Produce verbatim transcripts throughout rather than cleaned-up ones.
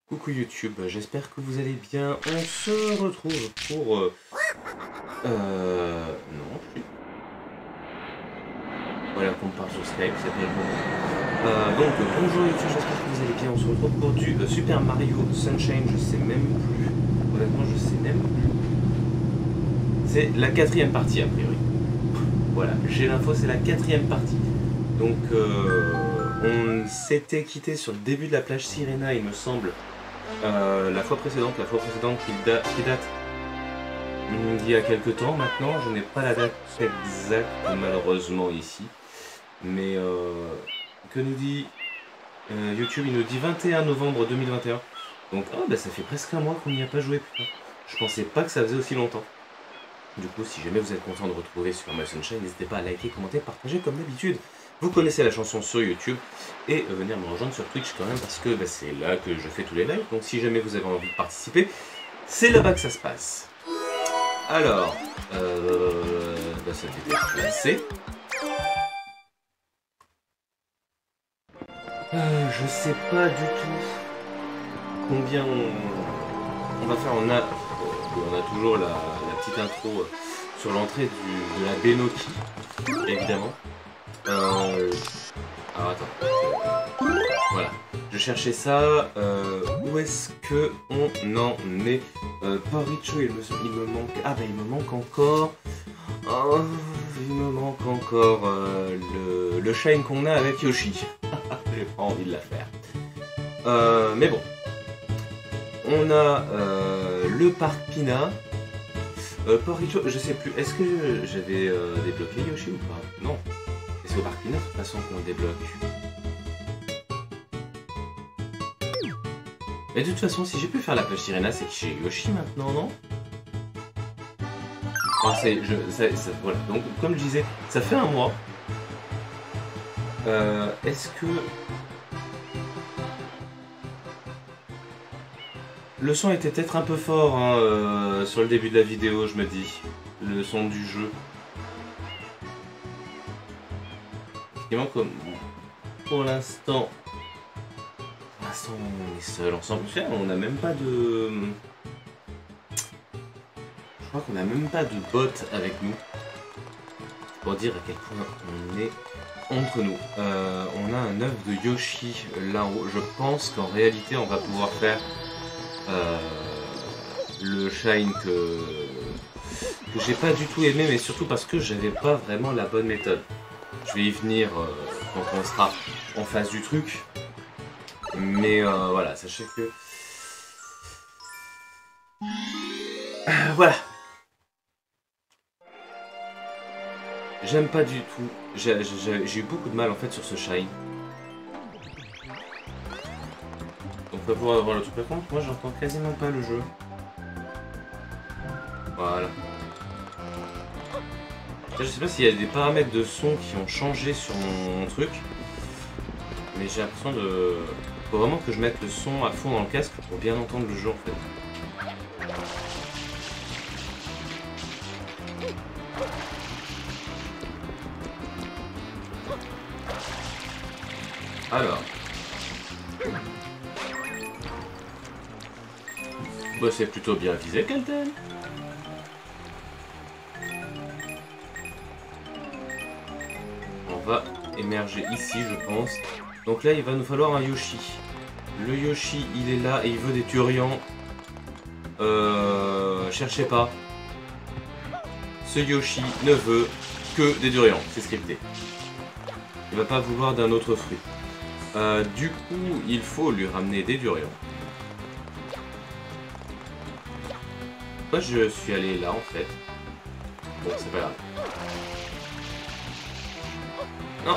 Coucou YouTube, j'espère que vous allez bien. On se retrouve pour... Euh... euh non, je suis... Voilà qu'on part sur Skype, ça fait bon. Euh, donc, bonjour YouTube, j'espère que vous allez bien. On se retrouve pour du euh, Super Mario Sunshine, je sais même plus. Honnêtement, je sais même plus. C'est la quatrième partie, a priori. Voilà, j'ai l'info, c'est la quatrième partie. Donc, euh, on s'était quitté sur le début de la plage Sirena, il me semble. Euh, la fois précédente, la fois précédente qui, da qui date d'il y a quelques temps maintenant, je n'ai pas la date exacte malheureusement ici, mais euh, que nous dit euh, YouTube? Il nous dit vingt et un novembre deux mille vingt et un, donc oh, bah, ça fait presque un mois qu'on n'y a pas joué, putain. Je pensais pas que ça faisait aussi longtemps. Du coup, si jamais vous êtes content de retrouver Super Mario Sunshine, n'hésitez pas à liker, commenter, partager comme d'habitude. Vous connaissez la chanson sur YouTube et euh, venir me rejoindre sur Twitch quand même parce que bah, c'est là que je fais tous les lives. Donc si jamais vous avez envie de participer, c'est là-bas que ça se passe. Alors, euh, bah, ça a été placé. Euh, je sais pas du tout combien on, on va faire. On a, on a toujours la, la petite intro sur l'entrée de la Benoki, évidemment. Euh... Alors attends. Voilà. Je cherchais ça. Euh... Où est-ce que on en est? euh, Paricho, il me, il me manque. Ah bah il me manque encore. Oh, il me manque encore euh, le, le shine qu'on a avec Yoshi. J'ai pas envie de la faire. Euh, mais bon. On a euh, le parc Pina. Euh, Paricho, je sais plus. Est-ce que j'avais euh, débloqué Yoshi ou pas? Non. C'est au parc Pina de toute façon qu'on le débloque. Mais de toute façon, si j'ai pu faire la plage Sirena, c'est que j'ai Yoshi maintenant, non? Enfin, c'est... Je, ça, ça, voilà. Donc, comme je disais, ça fait un mois. Euh, Est-ce que... Le son était peut-être un peu fort hein, euh, sur le début de la vidéo, je me dis. Le son du jeu. Comme pour l'instant, pour l'instant on est seul ensemble. On n'a même pas de, je crois qu'on n'a même pas de bot avec nous. Pour dire à quel point on est entre nous. Euh, on a un œuf de Yoshi là-haut. Je pense qu'en réalité on va pouvoir faire euh, le shine que que j'ai pas du tout aimé, mais surtout parce que j'avais pas vraiment la bonne méthode. Je vais y venir euh, quand on sera en face du truc. Mais euh, voilà, sachez que... Euh, voilà. J'aime pas du tout. J'ai eu beaucoup de mal en fait sur ce shine. Donc on va pouvoir avoir le truc. Par contre, moi j'entends quasiment pas le jeu. Voilà. Je sais pas s'il y a des paramètres de son qui ont changé sur mon truc, mais j'ai l'impression de... Faut vraiment que je mette le son à fond dans le casque pour bien entendre le jeu en fait. Alors... Bah c'est plutôt bien visé, Kelten. Va émerger ici je pense. Donc là il va nous falloir un Yoshi. Le Yoshi il est là et il veut des Turians. Euh, cherchez pas. Ce Yoshi ne veut que des Durians. C'est scripté. Il va pas vouloir d'un autre fruit. Euh, du coup il faut lui ramener des Durians. Moi je suis allé là en fait. Bon c'est pas grave. Non.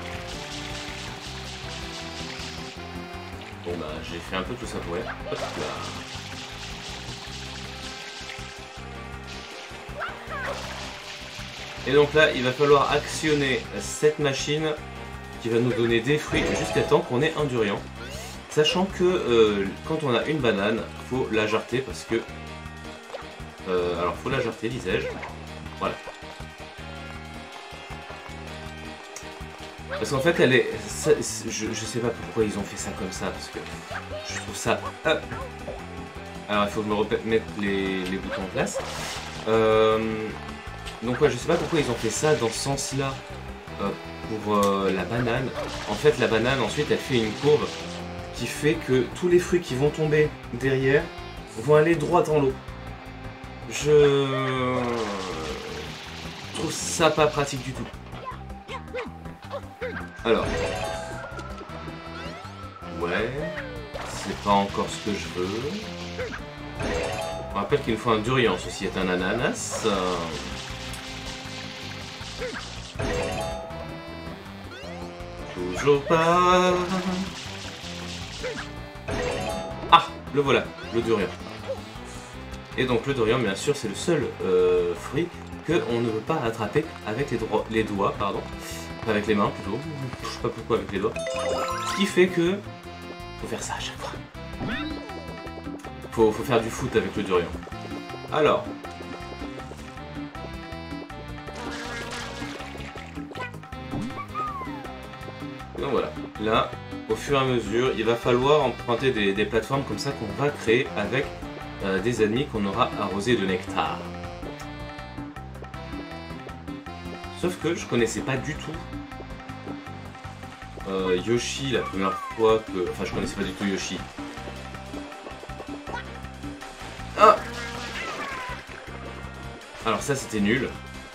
Bon bah j'ai fait un peu tout ça pour rien. Hop là. Et donc là il va falloir actionner cette machine qui va nous donner des fruits jusqu'à temps qu'on ait un durian. Sachant que euh, quand on a une banane, faut la jarter parce que... Euh, alors faut la jarter, disais-je. Voilà. Parce qu'en fait, elle est... Ça, je, je sais pas pourquoi ils ont fait ça comme ça, parce que je trouve ça... Hop. Alors, il faut que je me remette les, les boutons en place. Euh, donc, ouais, je sais pas pourquoi ils ont fait ça dans ce sens-là euh, pour euh, la banane. En fait, la banane, ensuite, elle fait une courbe qui fait que tous les fruits qui vont tomber derrière vont aller droit dans l'eau. Je trouve ça pas pratique du tout. Alors, ouais, c'est pas encore ce que je veux. On rappelle qu'il nous faut un durian, ceci est un ananas. Toujours pas. Ah, le voilà, le durian. Et donc le durian, bien sûr, c'est le seul euh, fruit qu'on ne veut pas attraper avec les, les doigts, pardon. Avec les mains plutôt, je sais pas pourquoi avec les doigts. Ce qui fait que faut faire ça à chaque fois. Faut, faut faire du foot avec le durian. Alors. Donc voilà. Là, au fur et à mesure, il va falloir emprunter des, des plateformes comme ça qu'on va créer avec euh, des ennemis qu'on aura arrosés de nectar. Sauf que je connaissais pas du tout euh, Yoshi la première fois que... Enfin, je connaissais pas du tout Yoshi. Ah! Alors ça, c'était nul.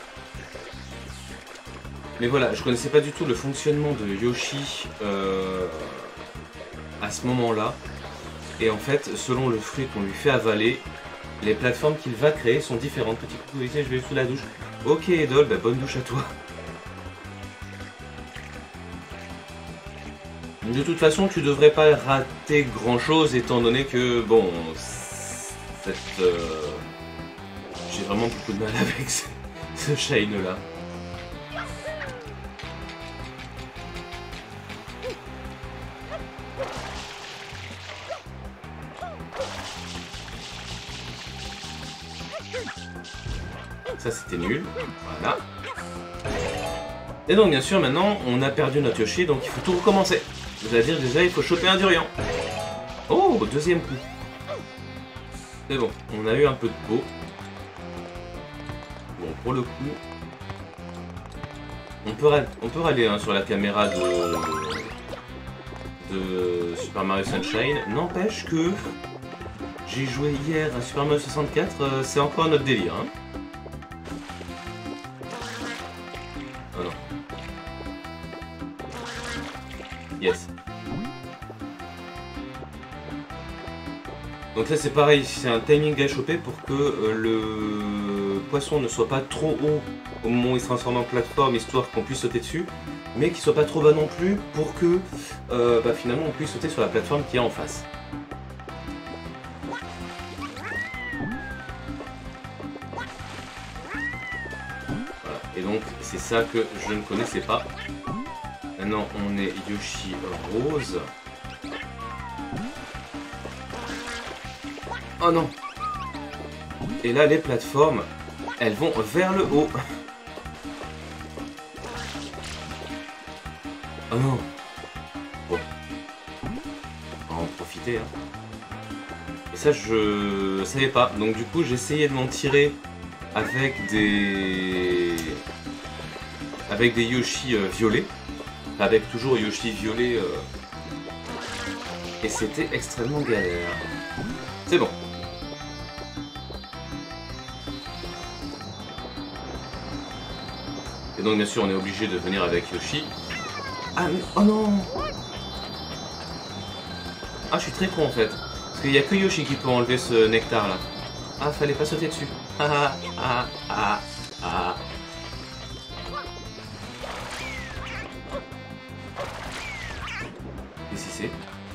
Mais voilà, je connaissais pas du tout le fonctionnement de Yoshi euh, à ce moment-là. Et en fait, selon le fruit qu'on lui fait avaler, les plateformes qu'il va créer sont différentes. Petit coucou, je vais sous la douche. Ok, Edol, bah, bonne douche à toi. De toute façon, tu devrais pas rater grand-chose, étant donné que, bon, cette... Euh... j'ai vraiment beaucoup de mal avec ce, ce Shine-là. Ça, c'était nul. Voilà. Et donc, bien sûr, maintenant, on a perdu notre Yoshi, donc il faut tout recommencer. C'est-à-dire, déjà, il faut choper un durian. Oh, deuxième coup. C'est bon, on a eu un peu de peau. Bon, pour le coup... On peut, on peut râler hein, sur la caméra de... de Super Mario Sunshine. N'empêche que... j'ai joué hier à Super Mario soixante-quatre, euh, c'est encore notre délire. Hein. Oh non. Yes. Donc là c'est pareil, c'est un timing à choper pour que euh, le poisson ne soit pas trop haut au moment où il se transforme en plateforme, histoire qu'on puisse sauter dessus, mais qu'il soit pas trop bas non plus pour que euh, bah, finalement on puisse sauter sur la plateforme qui est en face. Voilà. Et donc c'est ça que je ne connaissais pas. Maintenant on est Yoshi rose. Oh non! Et là les plateformes, elles vont vers le haut. Oh non! Bon. On va en profiter hein. Et ça je savais pas. Donc du coup j'essayais de m'en tirer avec des... avec des Yoshi euh, violets. Avec toujours Yoshi violet. Euh... Et c'était extrêmement galère. C'est bon. Et donc bien sûr on est obligé de venir avec Yoshi. Ah mais... oh non! Ah je suis très con en fait. Parce qu'il n'y a que Yoshi qui peut enlever ce nectar là. Ah fallait pas sauter dessus. Ah ah ah ah. Et si c'est...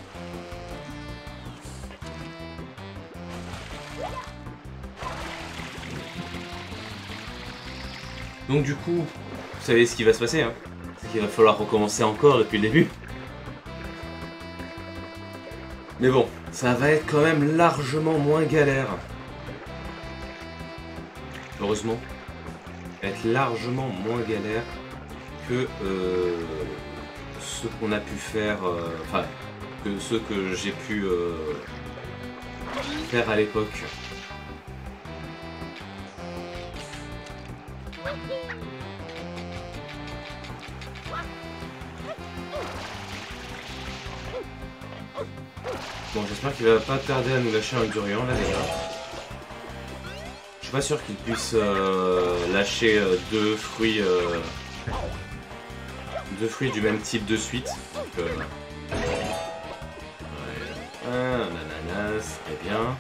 Donc du coup, vous savez ce qui va se passer, hein? C'est qu'il va falloir recommencer encore depuis le début. Mais bon, ça va être quand même largement moins galère. Heureusement, ça va être largement moins galère que, euh, ce qu'on a pu faire, euh, enfin, que ceux que j'ai pu euh, faire à l'époque. Bon, j'espère qu'il va pas tarder à nous lâcher un durian là déjà. Je suis pas sûr qu'il puisse euh, lâcher euh, deux fruits euh, deux fruits du même type de suite. Donc, euh, ouais. Un ananas, très bien.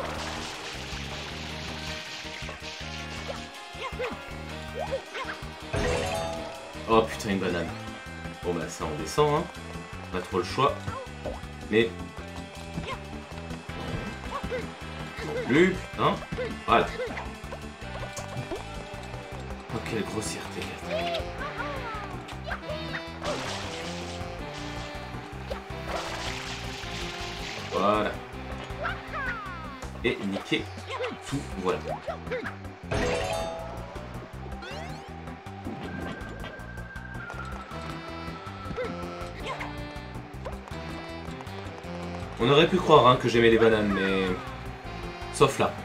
Oh putain, une banane. Bon bah ça on descend, hein. Pas trop le choix. Mais non plus, putain. Voilà. Oh quelle grossièreté. Voilà. Et niquer tout, voilà. On aurait pu croire hein, que j'aimais les bananes, mais... Sauf là.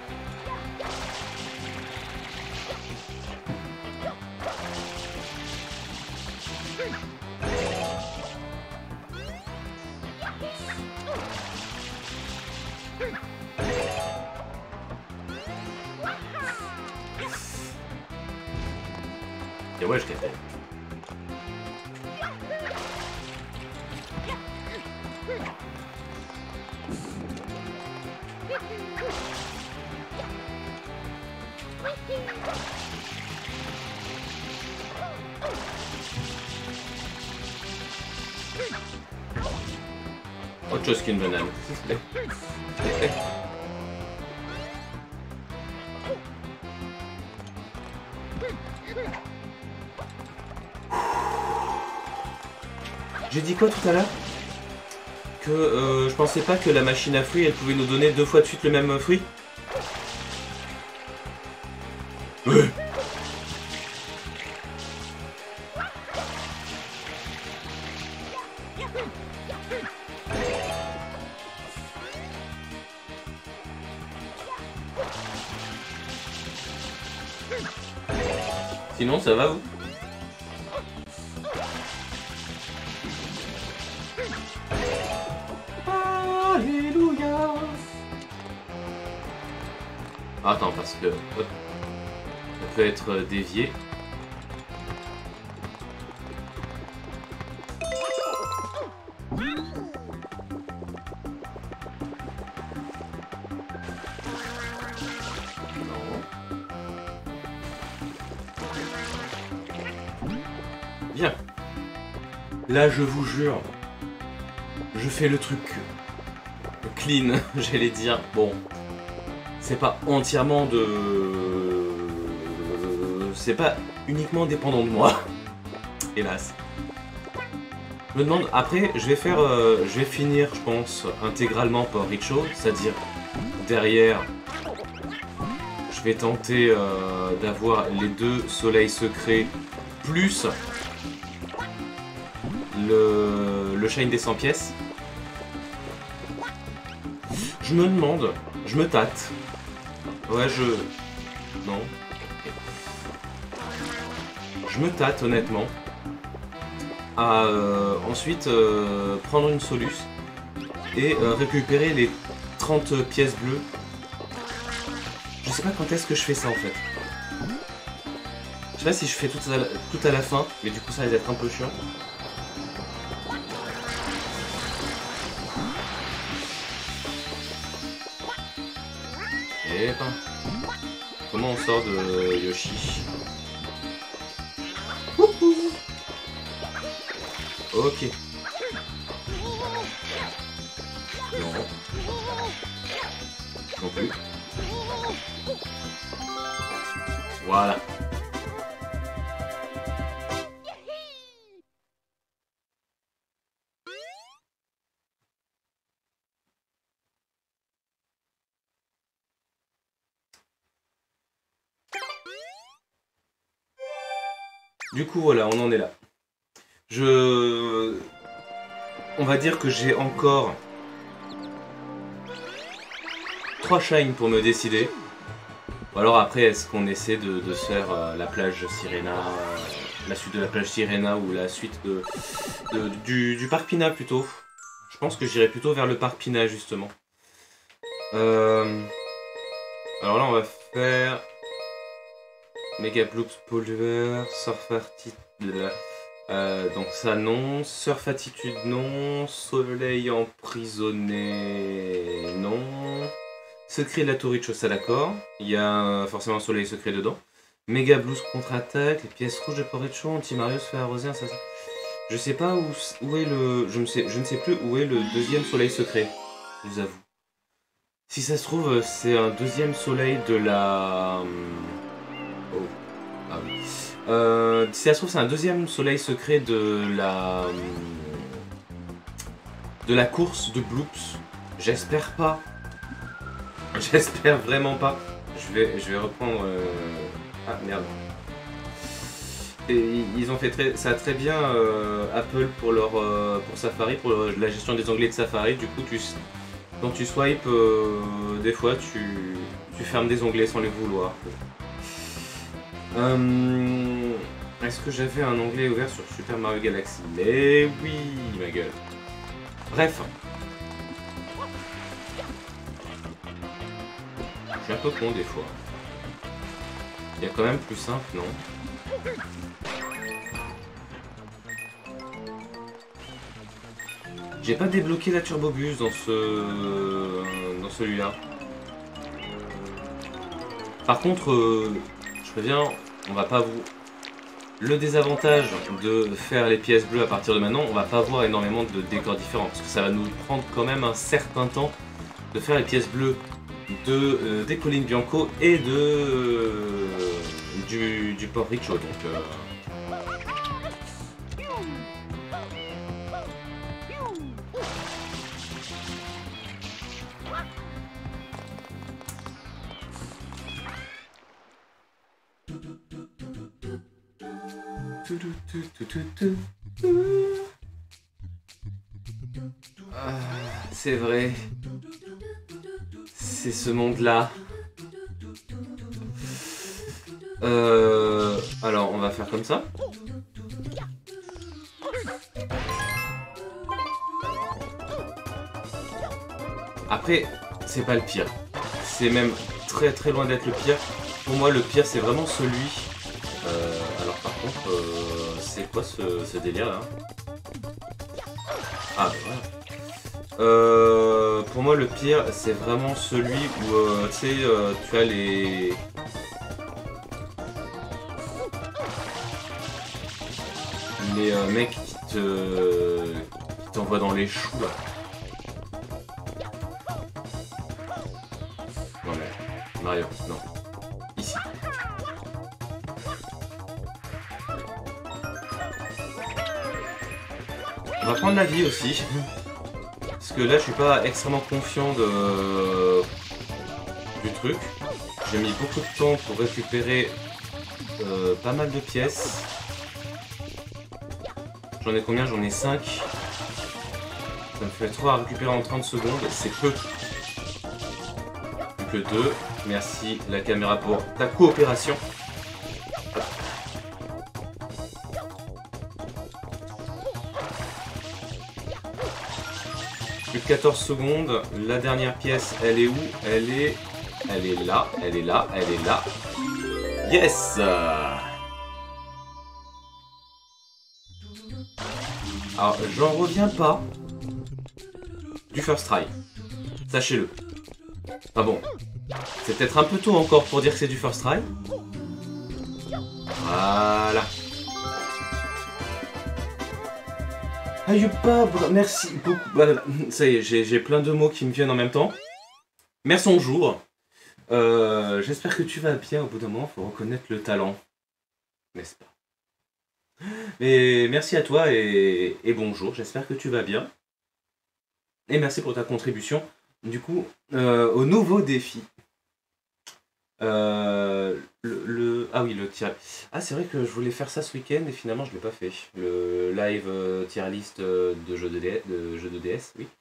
Et ouais, je t'ai fait. Autre chose qu'une banane, s'il te plaît. S'il te plaît. J'ai dit quoi tout à l'heure? Que euh, je pensais pas que la machine à fruits elle pouvait nous donner deux fois de suite le même fruit. Ouais. Sinon ça va vous? Alléluia. Attends parce que hop, ça peut être dévié. Bien. Là, je vous jure, je fais le truc clean, j'allais dire. Bon, c'est pas entièrement de... C'est pas uniquement dépendant de moi, hélas. Je me demande, après, je vais faire... Euh, je vais finir, je pense, intégralement par Richo, c'est-à-dire derrière... Je vais tenter euh, d'avoir les deux soleils secrets, plus... Le, le shine des cent pièces. Je me demande, je me tâte. Ouais, je... Non. Je me tâte, honnêtement, à euh, ensuite euh, prendre une Solus et euh, récupérer les trente pièces bleues. Je sais pas quand est-ce que je fais ça, en fait. Je sais pas si je fais tout à la, tout à la fin, mais du coup ça va être un peu chiant. Et ben, comment on sort de Yoshi? Wouhou. Ok. Non. Non plus. Voilà. Du coup, voilà, on en est là. Je... On va dire que j'ai encore trois shines pour me décider. Ou alors après, est-ce qu'on essaie de, de se faire euh, la plage Sirena, euh, la suite de la plage Sirena ou la suite de, de- du, du parc Pina plutôt. Je pense que j'irai plutôt vers le parc Pina justement. Euh, alors là, on va faire Mega Bloops Pollueur, Surf Attitude. Euh, donc ça non, Surf Attitude non, Soleil emprisonné non. Secret de la Toricho, ça d'accord. Il y a forcément un soleil secret dedans. Mega Blues contre-attaque, les pièces rouges de Porrecho, Anti-Mario se fait arroser un assassin. Je sais pas où, où est le. Je ne, sais, je ne sais plus où est le deuxième soleil secret, je vous avoue. Si ça se trouve, c'est un deuxième soleil de la. Oh. Ah oui. Euh, si ça se trouve, c'est un deuxième soleil secret de la. De la course de Bloops. J'espère pas. J'espère vraiment pas. Je vais, je vais reprendre. Euh... Ah merde. Et ils ont fait très, ça très bien euh, Apple pour leur euh, pour Safari, pour la gestion des onglets de Safari. Du coup, tu, quand tu swipes, euh, des fois tu, tu fermes des onglets sans les vouloir. Euh, Est-ce que j'avais un onglet ouvert sur Super Mario Galaxy? Mais oui, ma gueule. Bref. Je suis un peu con des fois. Il y a quand même plus simple, non? J'ai pas débloqué la turbobus dans ce dans celui-là. Par contre, euh, je préviens, on va pas vous. Le désavantage de faire les pièces bleues à partir de maintenant, on va pas avoir énormément de décors différents parce que ça va nous prendre quand même un certain temps de faire les pièces bleues de euh, des collines Bianco et de euh, du, du port Richo. Donc euh, ah, c'est vrai. C'est ce monde-là. Euh, alors, on va faire comme ça. Après, c'est pas le pire. C'est même très très loin d'être le pire. Pour moi, le pire, c'est vraiment celui... Euh, alors par contre, euh, c'est quoi ce, ce délire là? Ah, voilà. Euh, pour moi, le pire, c'est vraiment celui où euh, tu sais, euh, tu as les... Les euh, mecs qui te... qui t'envoient dans les choux là. Non mais... Mario, non. Ici. On va prendre la vie aussi. Parce que là je suis pas extrêmement confiant de... du truc. J'ai mis beaucoup de temps pour récupérer euh, pas mal de pièces. J'en ai combien? J'en ai cinq. Ça me fait trois à récupérer en trente secondes. C'est peu. Plus que deux. Merci la caméra pour ta coopération. Plus que quatorze secondes. La dernière pièce, elle est où? Elle est... Elle est là, elle est là, elle est là. Yes! Alors, j'en reviens pas du first try. Sachez-le. Ah bon. C'est peut-être un peu tôt encore pour dire que c'est du first try. Voilà. Ayupa, merci beaucoup. Voilà. Ça y est, j'ai plein de mots qui me viennent en même temps. Merci en jour. Euh, J'espère que tu vas bien. Au bout d'un moment, il faut reconnaître le talent. N'est-ce pas? Mais merci à toi et, et bonjour. J'espère que tu vas bien. Et merci pour ta contribution. Du coup, euh, au nouveau défi. Euh, le, le- Ah oui, le tier... Ah, c'est vrai que je voulais faire ça ce week-end et finalement je l'ai pas fait. Le live euh, tier list euh, de jeux de, D... de jeux de D S, oui.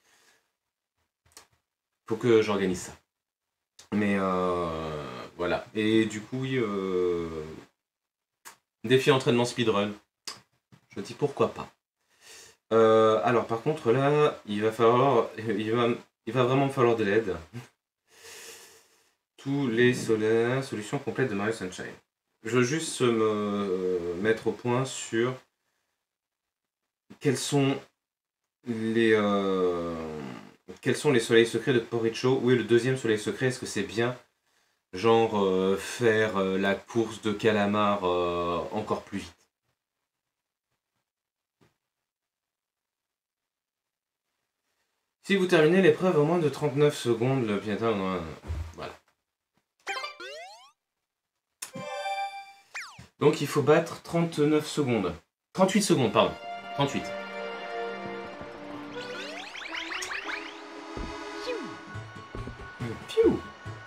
Faut que j'organise ça. Mais euh, voilà. Et du coup, oui, euh, défi entraînement speedrun. Je me dis pourquoi pas. Euh, alors par contre là, il va falloir, il va, il va vraiment me falloir de l'aide. Tous les solaires, solutions complètes de Mario Sunshine. Je veux juste me mettre au point sur quels sont les euh, quels sont les soleils secrets de Poricho. Où est le deuxième soleil secret? Est-ce que c'est bien genre euh, faire euh, la course de calamar euh, encore plus vite? Si vous terminez l'épreuve en moins de trente-neuf secondes, le piéton... Voilà. Donc il faut battre trente-neuf secondes. trente-huit secondes, pardon. trente-huit. Piou.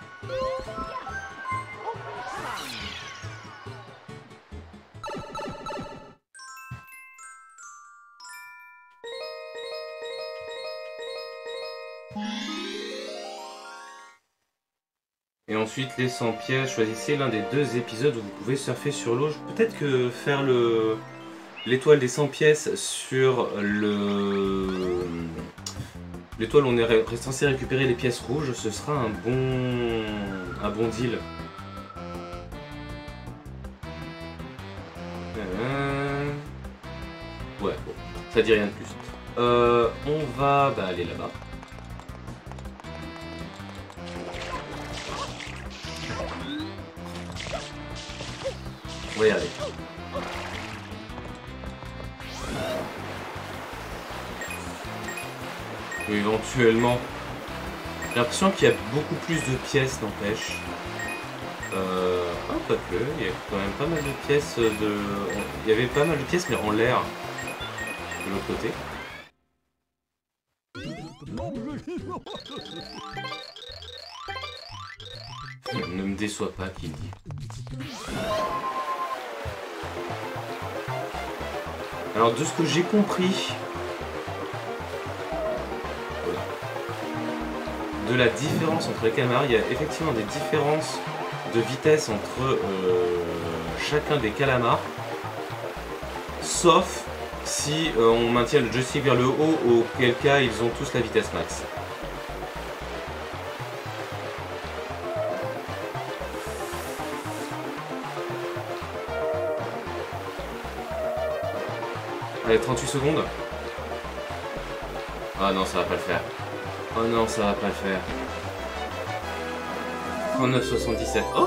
Et ensuite, les cent pièges, choisissez l'un des deux épisodes où vous pouvez surfer sur l'eau. Peut-être que faire le l'étoile des cent pièces sur le l'étoile où on est censé récupérer les pièces rouges, ce sera un bon un bon deal. Euh... Ouais, bon, ça dit rien de plus. Euh, on va bah, aller là-bas. On va y aller. Ou éventuellement. J'ai l'impression qu'il y a beaucoup plus de pièces, n'empêche. Euh... Ah, pas que. Il y a quand même pas mal de pièces de. Il y avait pas mal de pièces, mais en l'air. De l'autre côté. Ne me déçois pas, qu'il dit. Alors, de ce que j'ai compris, voilà, de la différence entre les calamars, il y a effectivement des différences de vitesse entre euh, chacun des calamars, sauf si euh, on maintient le joystick vers le haut, auquel cas ils ont tous la vitesse max. Allez, trente-huit secondes. Ah non, ça va pas le faire. Oh non, ça va pas le faire. trente-neuf soixante-dix-sept. Oh!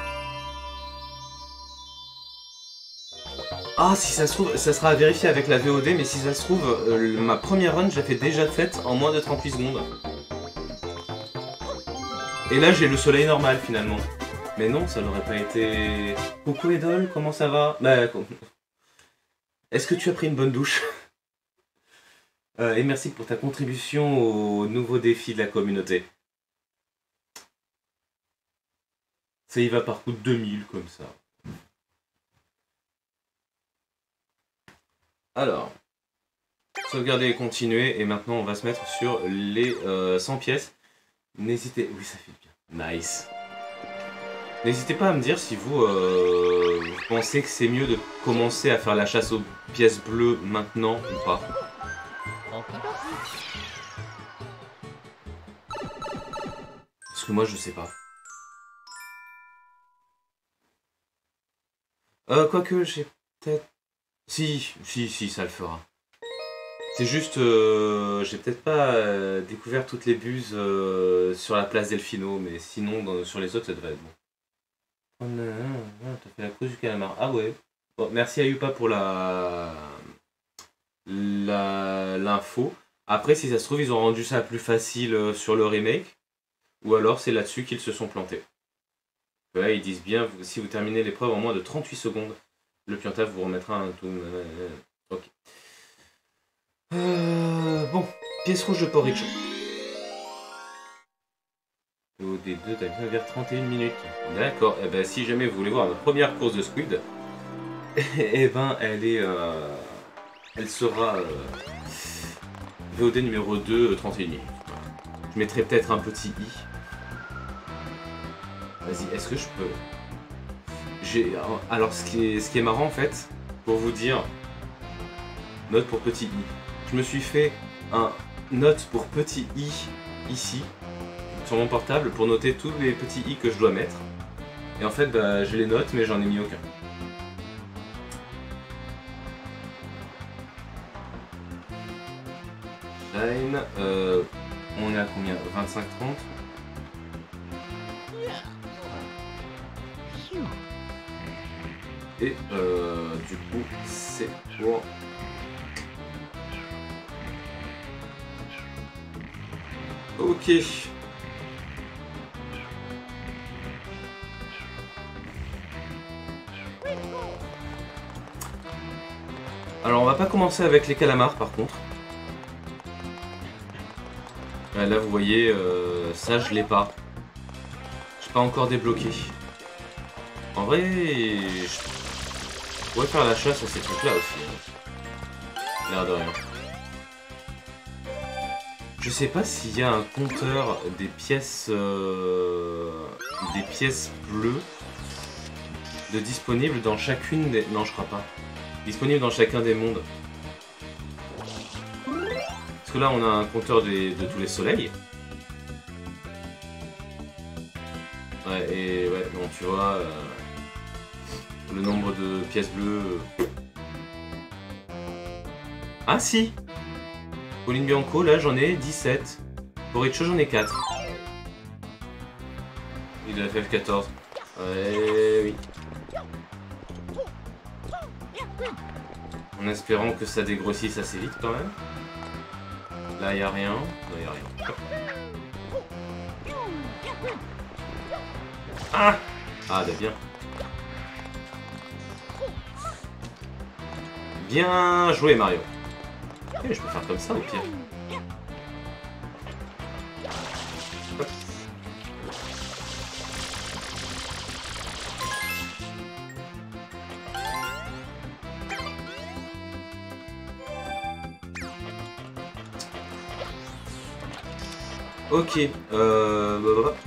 Ah, si ça se trouve, ça sera à vérifier avec la V O D, mais si ça se trouve, euh, ma première run, je l'ai fait déjà faite en moins de trente-huit secondes. Et là, j'ai le soleil normal, finalement. Mais non, ça n'aurait pas été... Coucou Edol, comment ça va? Bah, est-ce que tu as pris une bonne douche? euh, Et merci pour ta contribution au nouveau défi de la communauté. Ça y va par coup de deux mille, comme ça. Alors, sauvegarder et continuer, et maintenant on va se mettre sur les euh, cent pièces. N'hésitez... Oui, ça fait bien. Nice. N'hésitez pas à me dire si vous, euh, vous pensez que c'est mieux de commencer à faire la chasse aux pièces bleues maintenant ou pas. Parce que moi je sais pas. Euh, quoique j'ai peut-être... Si, si, si, ça le fera. C'est juste, euh, j'ai peut-être pas euh, découvert toutes les buses euh, sur la place Delfino, mais sinon dans, sur les autres ça devrait être bon. Oh non, non, t'as fait la cause du calamar. Ah ouais. Bon, merci à Yupa pour la la l'info. Après, si ça se trouve, ils ont rendu ça plus facile euh, sur le remake, ou alors c'est là-dessus qu'ils se sont plantés. Là, ils disent bien, si vous terminez l'épreuve en moins de trente-huit secondes, le Piantaf vous remettra un tout. Ok. Euh, bon, pièce rouge de Poricho. O D deux, t'as vers trente et une minutes. D'accord, et eh ben si jamais vous voulez voir la première course de Squid, et eh ben elle est... Euh, elle sera... Euh, V O D numéro deux, trente et une minutes. Je mettrai peut-être un petit i. Vas-y, est-ce que je peux... J'ai... Alors ce qui, est... ce qui est marrant en fait, pour vous dire, note pour petit i. Je me suis fait un note pour petit i ici, sur mon portable, pour noter tous les petits i que je dois mettre. Et en fait, bah, j'ai les notes, mais j'en ai mis aucun. Shine, euh, on est à combien? vingt-cinq trente. Et euh, du coup, c'est pour... Ok. Alors on va pas commencer avec les calamars par contre. Là vous voyez, euh, ça je l'ai pas. J'ai pas encore débloqué. En vrai, je pourrais faire la chasse à ces trucs là aussi. Hein. L'air de rien. Je sais pas s'il y a un compteur des pièces euh, des pièces bleues de disponibles dans chacune des... Non, je crois pas. Disponible dans chacun des mondes. Parce que là, on a un compteur des, de tous les soleils. Ouais, et ouais, bon, tu vois, euh, le nombre de pièces bleues... Ah si! Pauline Bianco, là j'en ai dix-sept. Boricho, j'en ai quatre. Il a F F quatorze. Ouais, oui. En espérant que ça dégrossisse assez vite quand même. Là, il a rien. Non, il a rien. Ah! Ah, bah bien. Bien joué, Mario. Et je peux faire comme ça au pire. Hop. Ok. Euh... Bah, bah, bah.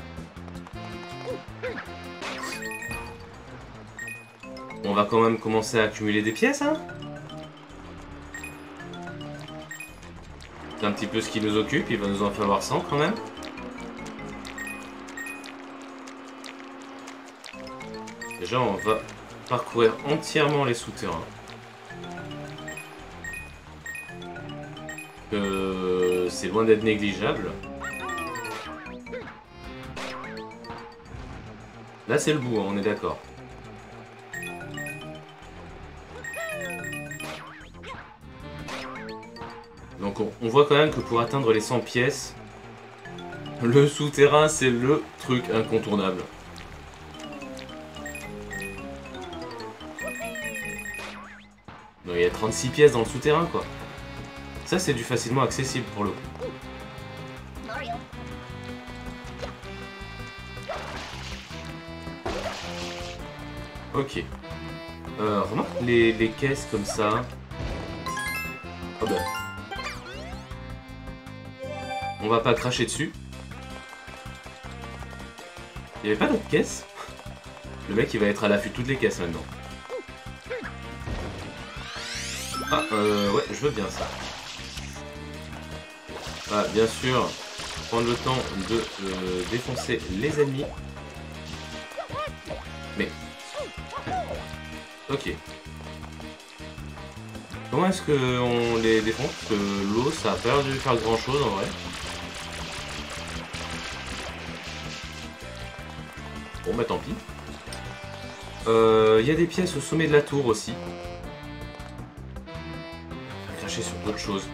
On va quand même commencer à accumuler des pièces, hein. C'est un petit peu ce qui nous occupe, il va nous en falloir cent quand même. Déjà, on va parcourir entièrement les souterrains. Euh, c'est loin d'être négligeable. Là, c'est le bout, hein, on est d'accord. Donc on, on voit quand même que pour atteindre les cent pièces, le souterrain c'est le truc incontournable. Donc, il y a trente-six pièces dans le souterrain quoi. Ça c'est du facilement accessible pour le coup. Ok. Euh, remarque les, les caisses comme ça. Oh bah. On va pas cracher dessus. Il y avait pas d'autres caisses? Le mec il va être à l'affût de toutes les caisses maintenant. Ah euh ouais je veux bien ça. Ah bien sûr. Prendre le temps de euh, défoncer les ennemis. Mais. Ok. Comment est-ce qu'on les défonce? Parce que l'eau ça a pas l'air de faire grand chose en vrai. Bon bah tant pis. Il euh, y a des pièces au sommet de la tour aussi. Je vais cracher sur d'autres choses.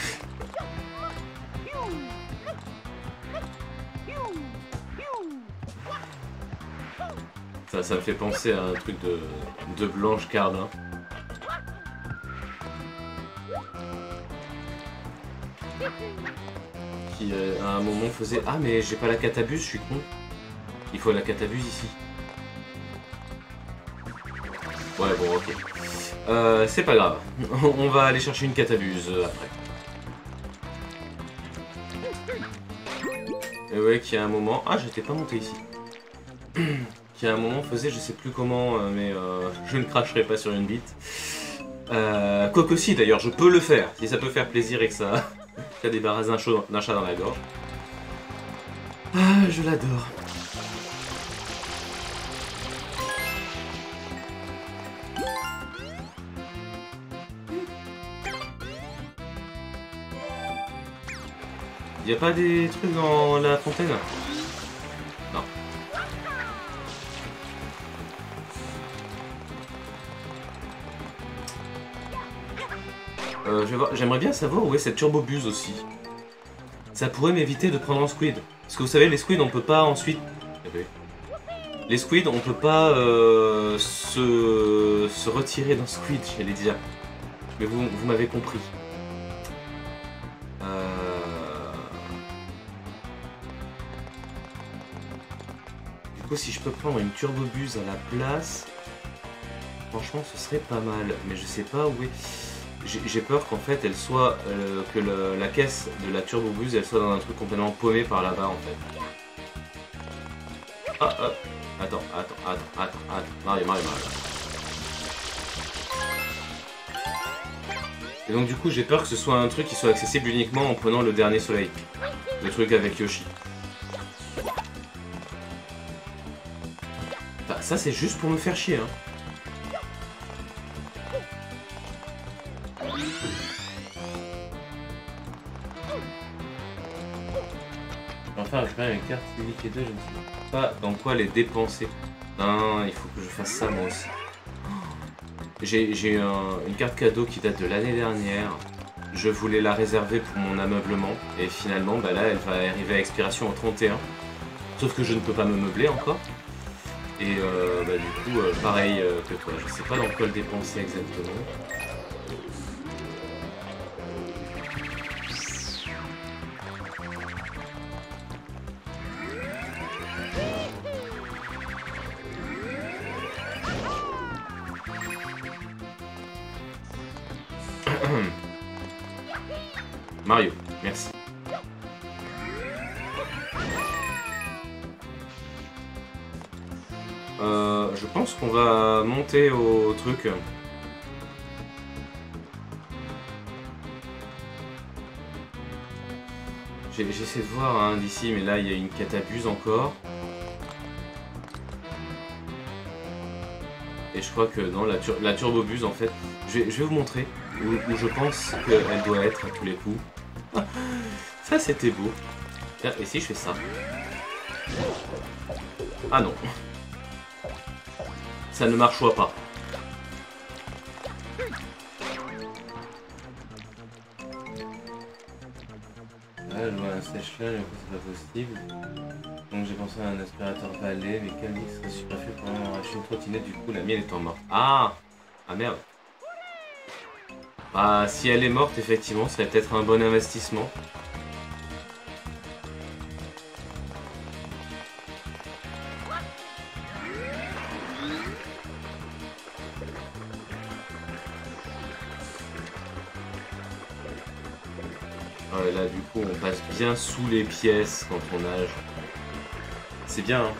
Ça, ça me fait penser à un truc de, de Blanche Cardin. Qui est un, un moment faisait... Ah mais j'ai pas la catabuse, je suis con. Il faut la catabuse ici. Ouais bon ok. Euh, c'est pas grave. On va aller chercher une catabuse après. Et ouais qu'il y a un moment... Ah j'étais pas monté ici. Qu'il y a un moment faisait je sais plus comment mais euh, je ne cracherai pas sur une bite. Euh, Quoique si d'ailleurs je peux le faire. Si ça peut faire plaisir et que ça... ça débarrasse d'un chat dans la gorge. Ah je l'adore. Y'a pas des trucs dans la fontaine? Non. Euh, je vais voir. J'aimerais bien savoir où est cette turbobuse aussi. Ça pourrait m'éviter de prendre un squid. Parce que vous savez, les squids, on peut pas ensuite... Les squids, on peut pas euh, se... se retirer d'un squid, j'allais dire. Mais vous, vous m'avez compris. Euh... Du coup, si je peux prendre une turbobuse à la place... Franchement, ce serait pas mal. Mais je sais pas où est... J'ai peur qu'en fait, elle soit... Euh, que le, la caisse de la turbobuse, elle soit dans un truc complètement paumé par là-bas, en fait. Ah, ah. Attends, attends, attends, attends, attends. Mario, Mario, Mario. Et donc, du coup, j'ai peur que ce soit un truc qui soit accessible uniquement en prenant le dernier soleil. Le truc avec Yoshi. Enfin, ça, c'est juste pour me faire chier, hein. Enfin, je vais une carte Liquid deux, je ne sais pas dans quoi les dépenser. Non, il faut que je fasse ça moi aussi. J'ai un, une carte cadeau qui date de l'année dernière. Je voulais la réserver pour mon ameublement. Et finalement, bah là, elle va arriver à expiration en trente et un. Sauf que je ne peux pas me meubler encore. Et euh, bah, du coup, euh, pareil euh, que toi. Je sais pas dans quoi le dépenser exactement. Mario, merci. Euh, je pense qu'on va monter au truc. J'essaie de voir hein, d'ici, mais là il y a une catabuse encore. Et je crois que dans la, tur la turbobuse en fait, je vais, je vais vous montrer où, où je pense qu'elle doit être à tous les coups. Ça c'était beau. Tiens, et si je fais ça? Ah non. Ça ne marchera pas. Là, je vois un sèche-linge, c'est pas possible. Donc j'ai pensé à un aspirateur balai, mais quel mix serait super fait pour arracher une trottinette, du coup la mienne étant morte. Ah! Ah merde. Bah si elle est morte, effectivement, ce serait peut-être un bon investissement. Ouais, là du coup on passe bien sous les pièces quand on nage. C'est bien hein.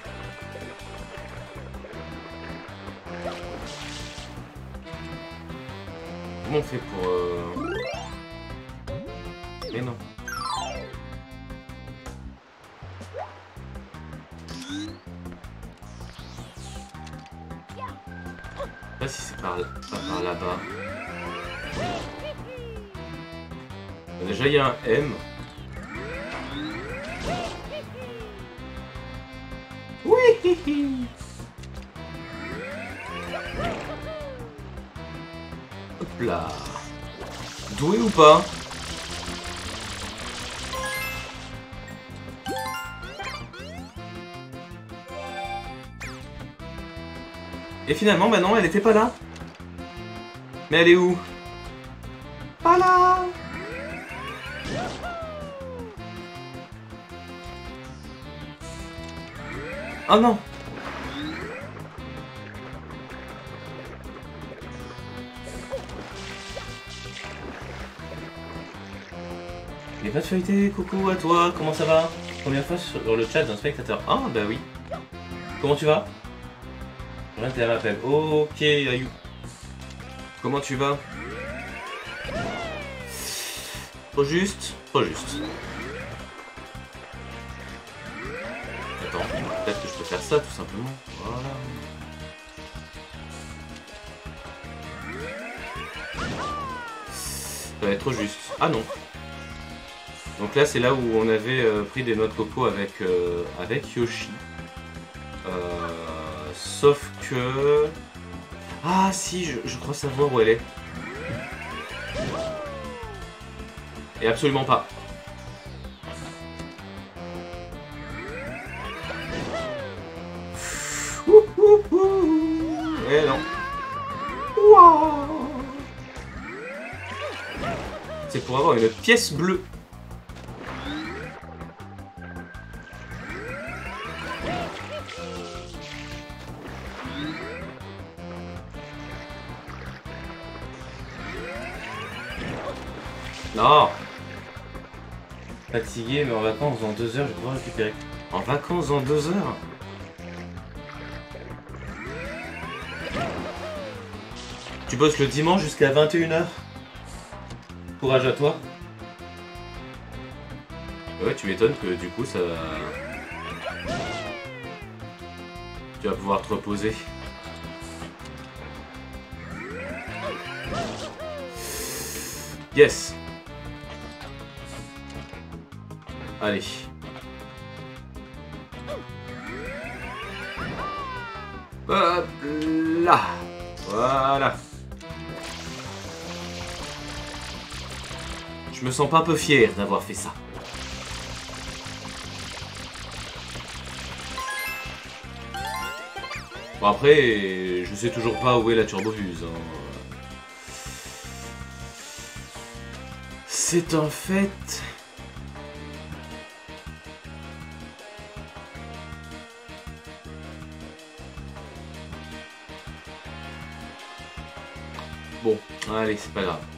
Comment on fait pour... Euh... Mais non. Je sais pas si c'est par, pas par là-bas. Déjà il y a un M. Oui. Hop là. Doué ou pas? Et finalement, bah non, elle était pas là. Mais elle est où? Pas là. Oh non. Il est pas de feuilleté, coucou à toi, comment ça va? Première fois sur le chat d'un spectateur. Ah bah oui. Comment tu vas? Rien t'es à l'appel. Ok Ayou. Comment tu vas? Trop juste, trop juste. Attends, peut-être que je peux faire ça tout simplement. Voilà. Ça va être trop juste. Ah non. Donc là c'est là où on avait euh, pris des noix de coco avec, euh, avec Yoshi. Euh, sauf que... Ah si, je, je crois savoir où elle est. Et absolument pas. Ouh, ouh, ouh. Eh non. Wow. C'est pour avoir une pièce bleue. Non. Fatigué, mais en vacances dans deux heures, je vais pouvoir récupérer. En vacances dans deux heures? Tu bosses le dimanche jusqu'à vingt et une heures. Courage à toi. Ouais, tu m'étonnes que du coup ça... Tu vas pouvoir te reposer. Yes. Allez. Hop là. Voilà. Je me sens pas un peu fier d'avoir fait ça. Bon après, je sais toujours pas où est la turbofuse. Hein. C'est un fait. Bon, allez, c'est pas grave.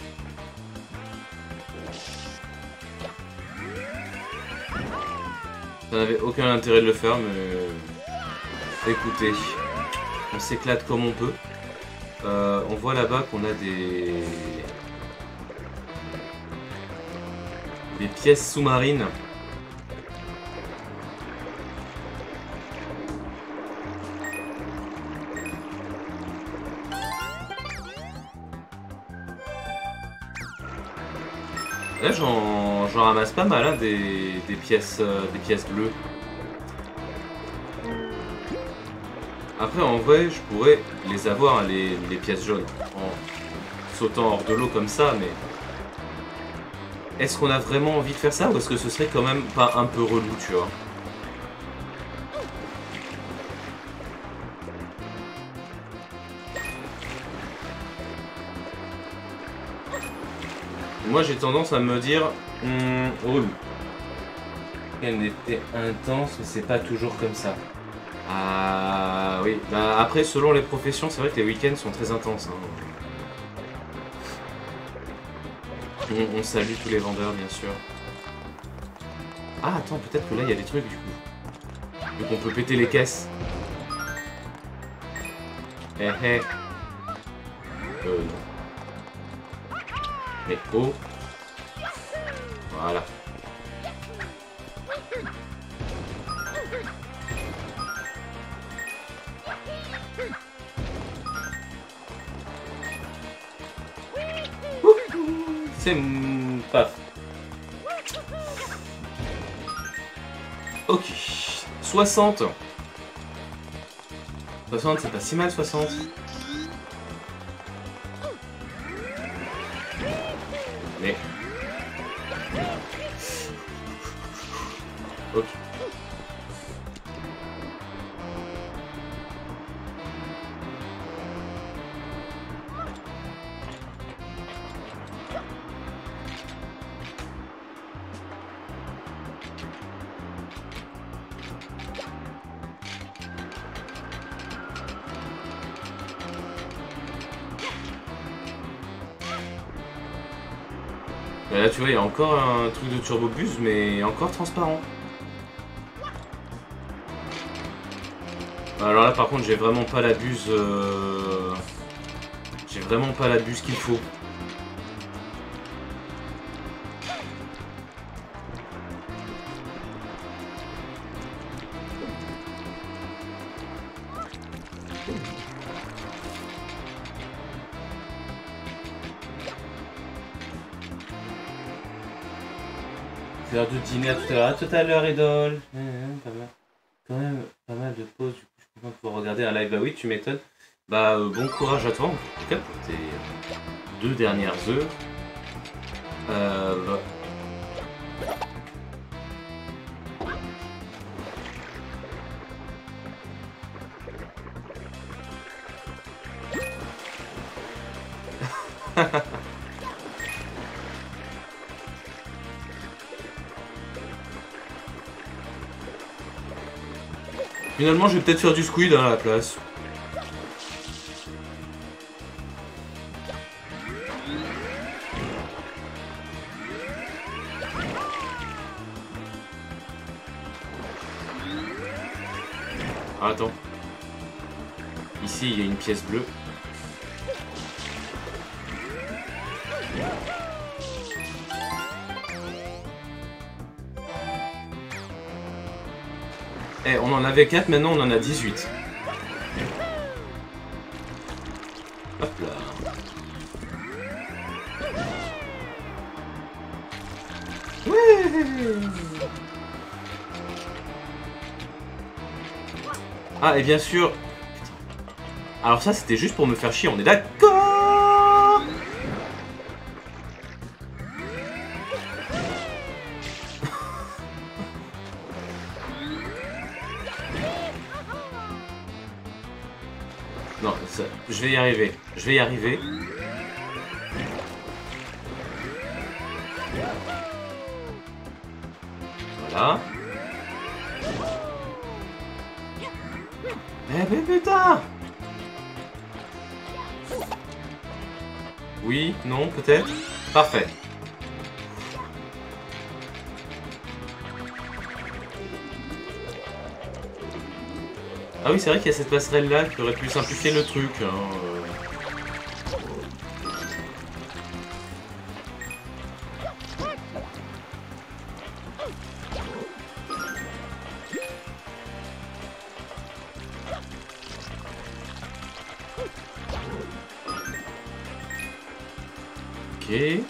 Ça n'avait aucun intérêt de le faire, mais... Écoutez, on s'éclate comme on peut. Euh, on voit là-bas qu'on a des... des pièces sous-marines. Là, j'en ramasse pas mal, hein, des, des, pièces, euh, des pièces bleues. Après, en vrai, je pourrais les avoir, les, les pièces jaunes, en sautant hors de l'eau comme ça, mais... Est-ce qu'on a vraiment envie de faire ça, ou est-ce que ce serait quand même pas un peu relou, tu vois? Moi, j'ai tendance à me dire... Hmm, relou. Elle était intense, mais c'est pas toujours comme ça. Ah oui, bah, après selon les professions, c'est vrai que les week-ends sont très intenses. Hein. On, on salue tous les vendeurs, bien sûr. Ah attends, peut-être que là il y a des trucs du coup. Donc on peut péter les caisses. Eh eh. Euh non. Mais oh. Voilà. C'est paf. Ok. soixante. soixante, c'est pas si mal, soixante. Mais... Ok. Et là tu vois, il y a encore un truc de turbo boost, mais encore transparent. Alors là par contre j'ai vraiment pas la buse. Euh... J'ai vraiment pas la buse qu'il faut. L'heure de dîner à tout à l'heure. À tout à l'heure, Idole. Pas mal. Quand même pas mal de pauses. Du coup, je peux pas pouvoir regarder un live. Bah oui, tu m'étonnes. Bah euh, bon courage à toi en tout cas pour tes deux dernières heures. Euh, bah. Finalement, je vais peut-être faire du squid hein, à la place. Ah, attends. Ici, il y a une pièce bleue. Eh, on en avait quatre, maintenant on en a dix-huit. Hop là. Ouais. Ah, et bien sûr... Alors ça, c'était juste pour me faire chier, on est d'accord. Non, ça, je vais y arriver. Je vais y arriver. Voilà. Eh ben putain! Oui, non, peut-être. Parfait. Ah oui, c'est vrai qu'il y a cette passerelle-là qui aurait pu simplifier le truc. Hein. Ok.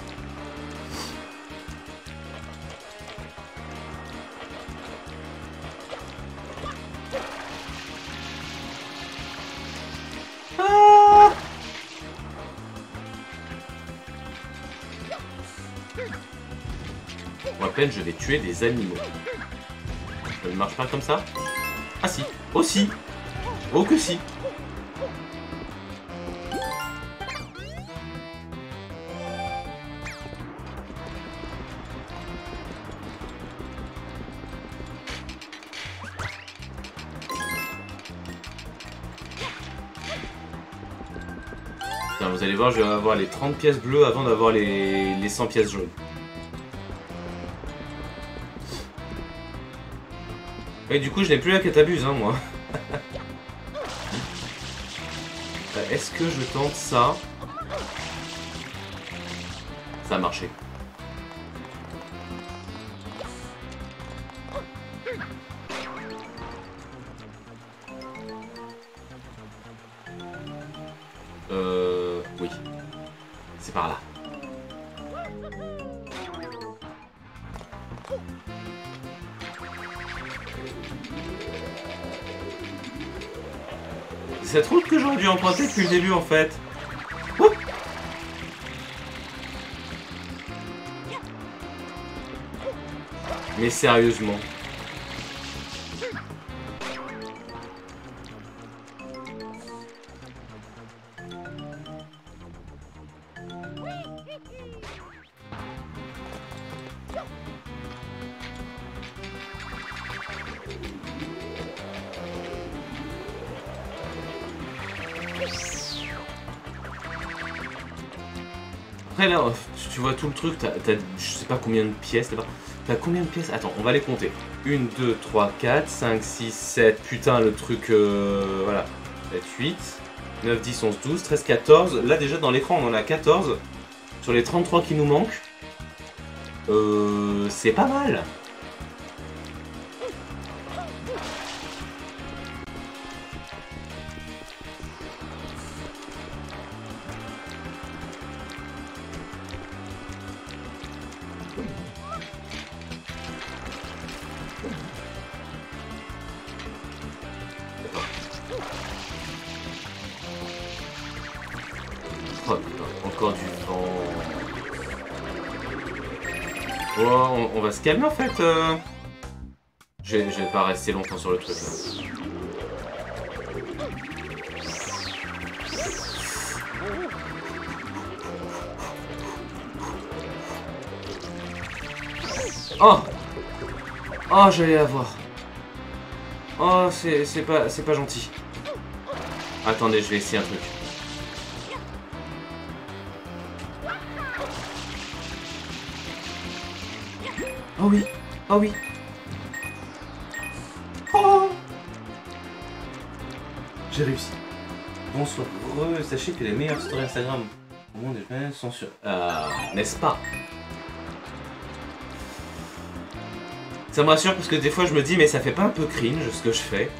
Ah! Bon, à peine je vais tuer des animaux. Ça ne marche pas comme ça? Ah si. Oh si. Oh que si. Vous allez voir, je vais avoir les trente pièces bleues avant d'avoir les, les cent pièces jaunes. Et du coup, je n'ai plus la catabuse, hein, moi. Est-ce que je tente ça? Ça a marché. Euh... Oui. C'est par là. C'est cette route que j'aurais dû emprunter depuis le début en fait. Ouh. Mais sérieusement. Après là, tu vois tout le truc, t'as, t'as je sais pas combien de pièces là-bas. T'as combien de pièces? Attends, on va les compter. un, deux, trois, quatre, cinq, six, sept, putain le truc, euh, voilà. sept, huit, neuf, dix, onze, douze, treize, quatorze. Là déjà dans l'écran on en a quatorze. Sur les trente-trois qui nous manquent. Euh, c'est pas mal. Oh, encore du vent. Oh, on, on va se calmer en fait. Euh... Je vais, je vais pas rester longtemps sur le truc là. Oh, oh, j'allais la voir. Oh, c'est c'est pas c'est pas gentil. Attendez, je vais essayer un truc. Oh oui, oh oui. Oh, j'ai réussi. Bonsoir. Re, sachez que les meilleures stories Instagram au monde des sont sur... Euh, n'est-ce pas? Ça me rassure parce que des fois je me dis mais ça fait pas un peu cringe ce que je fais?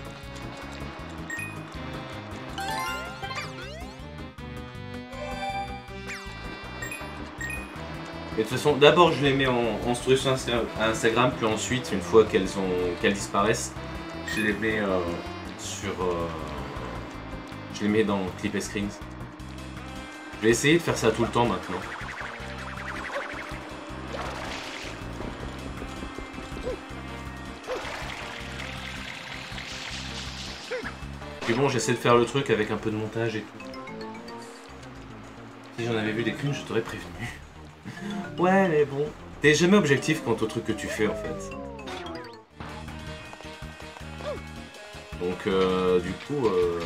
Et de toute façon, d'abord je les mets en, en story sur Instagram, puis ensuite, une fois qu'elles ont qu'elles disparaissent, je les mets euh, sur... Euh, je les mets dans Clip et Screens. Je vais essayer de faire ça tout le temps maintenant. Puis bon, j'essaie de faire le truc avec un peu de montage et tout. Si j'en avais vu des cringes, je t'aurais prévenu. Ouais, mais bon. T'es jamais objectif quant au truc que tu fais en fait. Donc, euh, du coup... Euh...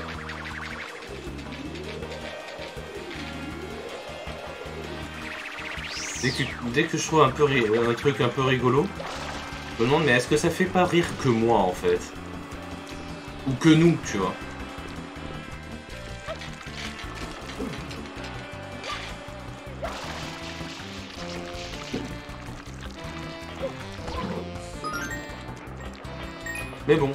Dès, que, dès que je trouve un, peu un truc un peu rigolo, je me demande, mais est-ce que ça fait pas rire que moi en fait? Ou que nous, tu vois? Mais bon,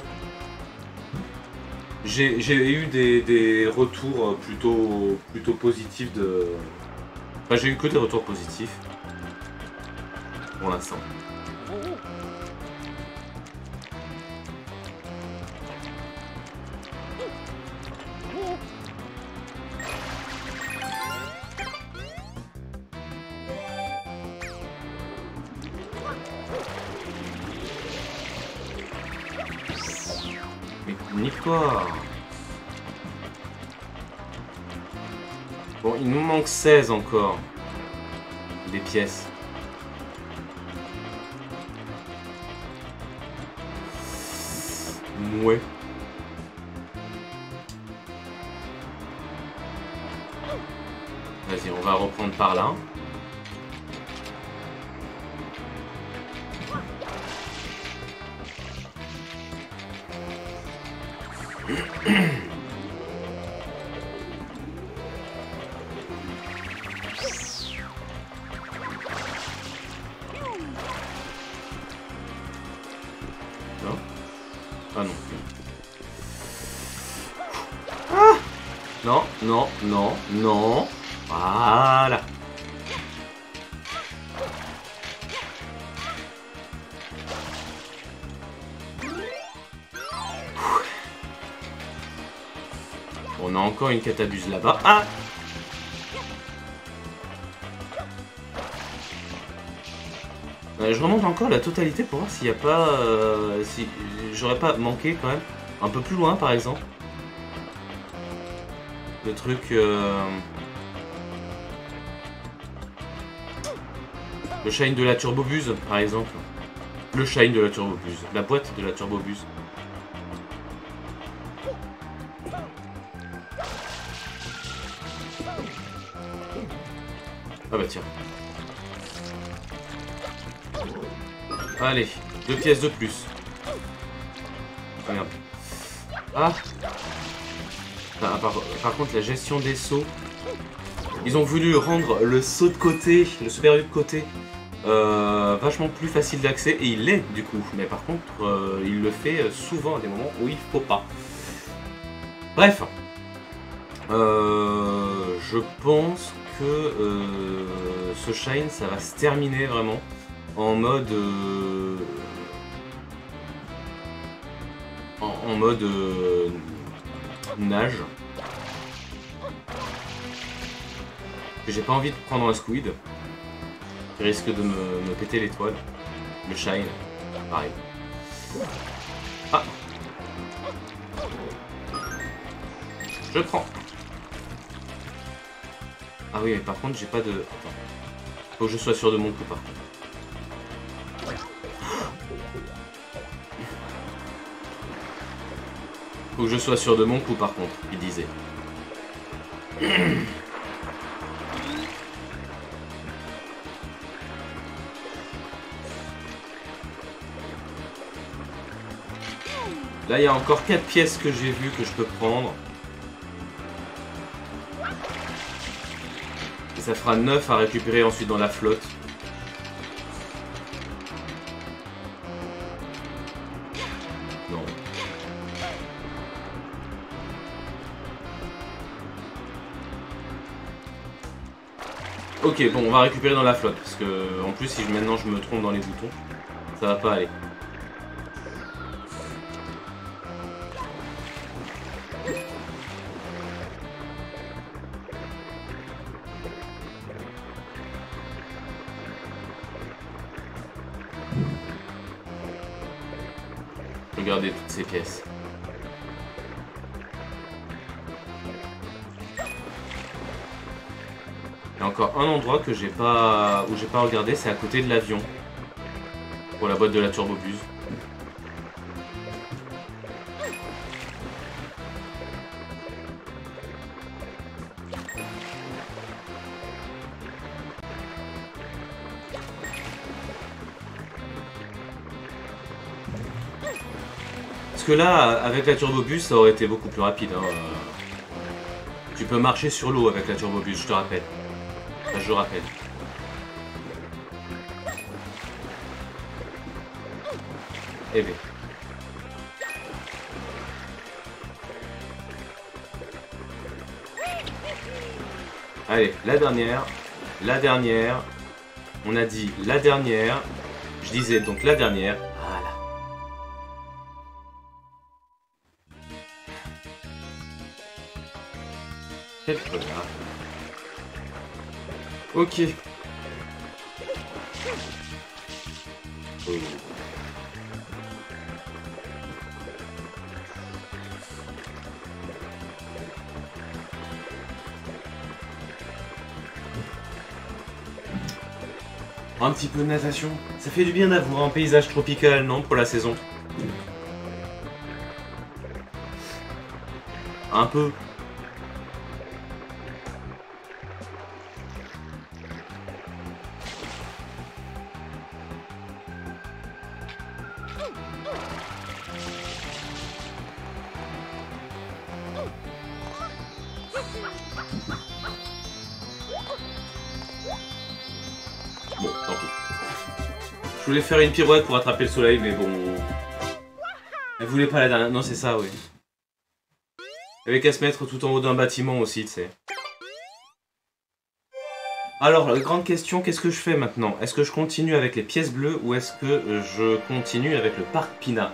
j'ai eu des, des retours plutôt, plutôt positifs de... Enfin, j'ai eu que des retours positifs. Pour l'instant. Nique-toi. Bon, il nous manque seize encore. Des pièces. Ouais. Vas-y, on va reprendre par là. Non? Ah non. Ah! Non, non, non, non. Voilà. On a encore une catabuse là-bas. Ah! Euh, je remonte encore la totalité pour voir s'il n'y a pas... Euh, si j'aurais pas manqué quand même. Un peu plus loin par exemple. Le truc... Euh... Le shine de la turbobuse par exemple. Le shine de la turbobuse. La boîte de la turbobuse. Ah bah tiens. Allez, deux pièces de plus. Ah merde. Ah, ah par, par contre, la gestion des sauts. Ils ont voulu rendre le saut de côté, le super de côté, euh, vachement plus facile d'accès. Et il l'est du coup. Mais par contre, euh, il le fait souvent à des moments où il faut pas. Bref. Euh, je pense que euh, ce Shine, ça va se terminer vraiment en mode... Euh, en, en mode euh, nage. J'ai pas envie de prendre un squid. Il risque de me, me péter l'étoile. Le Shine, pareil. Ah! Je prends. Ah oui, mais par contre, j'ai pas de... Attends. Faut que je sois sûr de mon coup, par contre. Faut que je sois sûr de mon coup, par contre, il disait. Là, il y a encore quatre pièces que j'ai vues que je peux prendre. Et ça fera neuf à récupérer ensuite dans la flotte. Non. Ok, bon, on va récupérer dans la flotte. Parce que, en plus, si je, maintenant je me trompe dans les boutons, ça va pas aller. Regardez toutes ces pièces. Il y a encore un endroit que j'ai pas, où j'ai pas regardé, c'est à côté de l'avion. Pour la boîte de la turbobuse. Parce que là, avec la turbobus, ça aurait été beaucoup plus rapide. Hein. Tu peux marcher sur l'eau avec la turbobus, je te rappelle. Enfin, je rappelle. Eh bien. Allez, la dernière. La dernière. On a dit la dernière. Je disais donc la dernière. Voilà. Quel connard. Ok. Oh. Un petit peu de natation. Ça fait du bien d'avoir un paysage tropical, non, pour la saison? Un peu. Bon, tant pis. Je voulais faire une pirouette pour attraper le soleil, mais bon... Elle voulait pas la dernière... Non, c'est ça, oui. Il y avait qu'à se mettre tout en haut d'un bâtiment aussi, tu sais. Alors, la grande question, qu'est-ce que je fais maintenant? Est-ce que je continue avec les pièces bleues ou est-ce que je continue avec le parc Pina?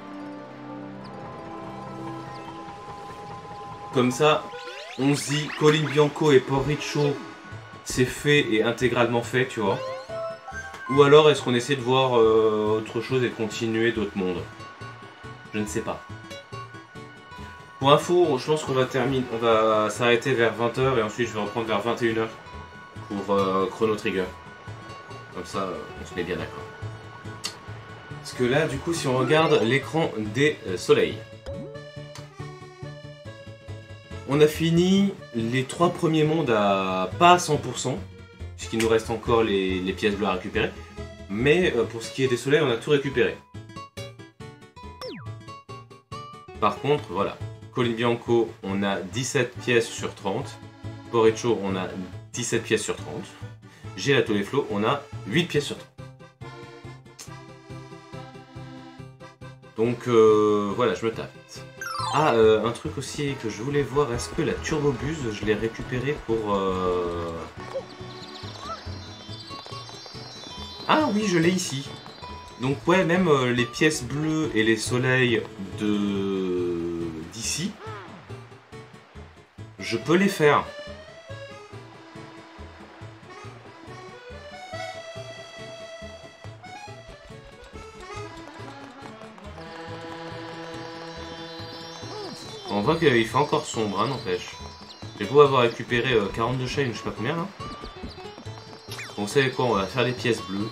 Comme ça, on se dit Colline Bianco et Port Richo, c'est fait et intégralement fait, tu vois. Ou alors est-ce qu'on essaie de voir euh, autre chose et de continuer d'autres mondes? Je ne sais pas. Pour info, je pense qu'on va terminer, on va s'arrêter vers vingt heures et ensuite je vais reprendre vers vingt et une heures pour euh, Chrono Trigger. Comme ça, on se met bien d'accord. Parce que là, du coup, si on regarde l'écran des euh, soleils, on a fini les trois premiers mondes à pas à cent pour cent. puisqu'il nous reste encore les, les pièces bleues à récupérer. Mais euh, pour ce qui est des soleils, on a tout récupéré. Par contre, voilà, Colline Bianco, on a dix-sept pièces sur trente. Porecho, on a dix-sept pièces sur trente. Gelato et Flo, on a huit pièces sur trente. Donc euh, voilà, je me tape. Ah, euh, un truc aussi que je voulais voir, est-ce que la turbobuse, je l'ai récupérée pour... Euh... Ah oui, je l'ai ici. Donc ouais, même euh, les pièces bleues et les soleils de d'ici, je peux les faire. On voit qu'il fait encore sombre, hein, n'empêche. J'ai beau avoir récupéré euh, quarante-deux shines, je sais pas combien là. Bon, vous savez quoi, on va faire les pièces bleues.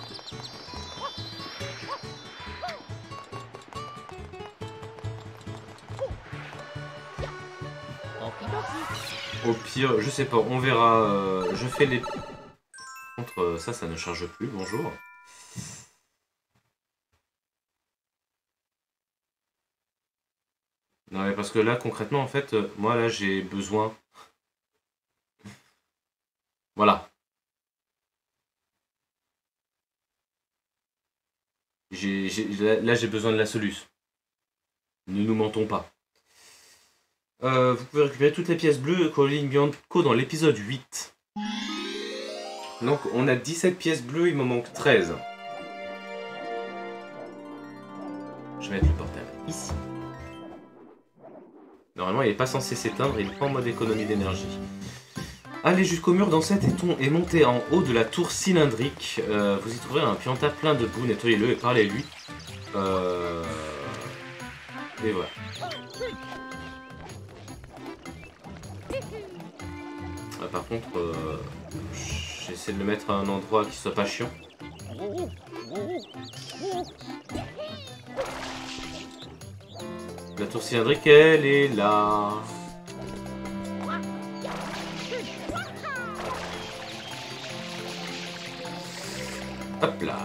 Au pire, je sais pas, on verra. Euh, je fais les... Contre euh, ça, ça ne charge plus, bonjour. Non mais parce que là, concrètement, en fait, euh, moi là, j'ai besoin... Voilà. J'ai, j'ai, là, j'ai besoin de la soluce. Ne nous mentons pas. Euh, vous pouvez récupérer toutes les pièces bleues Colline Bianco dans l'épisode huit. Donc on a dix-sept pièces bleues, il me manque treize. Je vais mettre le portable ici. Normalement il n'est pas censé s'éteindre, il est pas en mode économie d'énergie. Allez jusqu'au mur d'enceinte et, et montez en haut de la tour cylindrique. Euh, vous y trouverez un pianta plein de boue, nettoyez-le et parlez-lui. Euh... Et voilà. Ah, par contre, euh, j'essaie de le mettre à un endroit qui soit pas chiant. La tour cylindrique, elle est là. Hop là.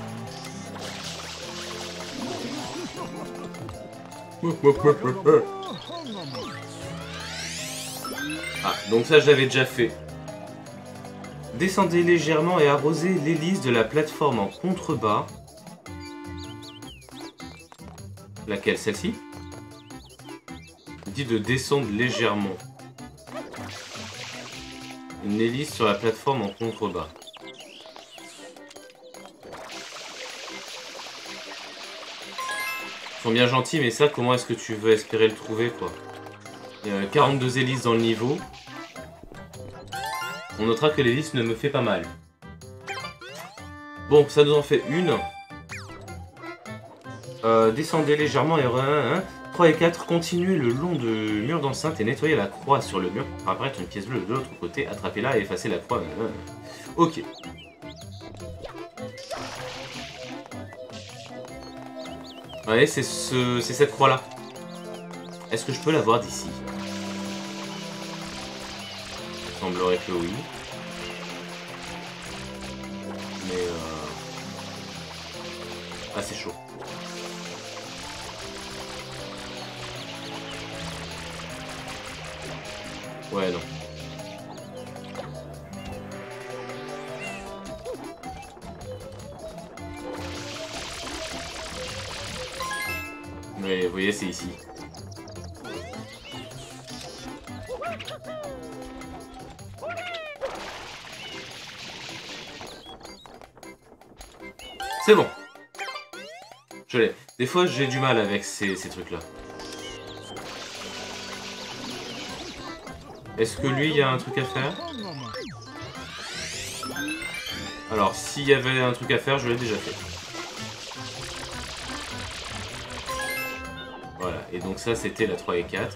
Ah, donc ça je l'avais déjà fait. Descendez légèrement et arrosez l'hélice de la plateforme en contrebas. Laquelle? Celle-ci? Il dit de descendre légèrement. Une hélice sur la plateforme en contrebas. Ils sont bien gentils, mais ça, comment est-ce que tu veux espérer le trouver, quoi? Il y a quarante-deux hélices dans le niveau. On notera que l'hélice ne me fait pas mal. Bon, ça nous en fait une. Euh, descendez légèrement et hein, trois et quatre, continuez le long du mur d'enceinte et nettoyez la croix sur le mur pour apparaître une pièce bleue de l'autre côté. Attrapez-la et effacez la croix. Hein. Ok. Ouais, c'est ce, c'est cette croix-là. Est-ce que je peux la voir d'ici? Il semblerait que oui. Mais euh... ah, c'est chaud. Ouais, non. Mais vous voyez, c'est ici. C'est bon. Je l'ai. Des fois, j'ai du mal avec ces, ces trucs-là. Est-ce que lui, il y a un truc à faire? Alors, s'il y avait un truc à faire, je l'ai déjà fait. Voilà, et donc ça, c'était la trois et quatre.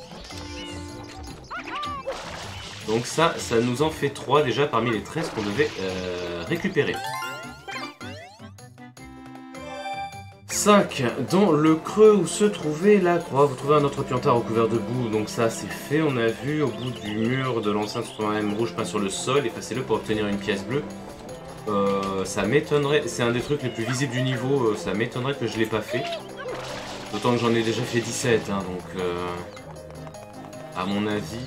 Donc ça, ça nous en fait trois déjà parmi les treize qu'on devait euh, récupérer. cinq. Dans le creux où se trouvait la croix, vous trouvez un autre piantard recouvert de boue. Donc ça c'est fait, on a vu. Au bout du mur de l'enceinte, se trouve un M rouge peint sur le sol. Effacez-le pour obtenir une pièce bleue. Euh, ça m'étonnerait, c'est un des trucs les plus visibles du niveau. Ça m'étonnerait que je l'ai pas fait. D'autant que j'en ai déjà fait dix-sept, hein, donc euh, à mon avis,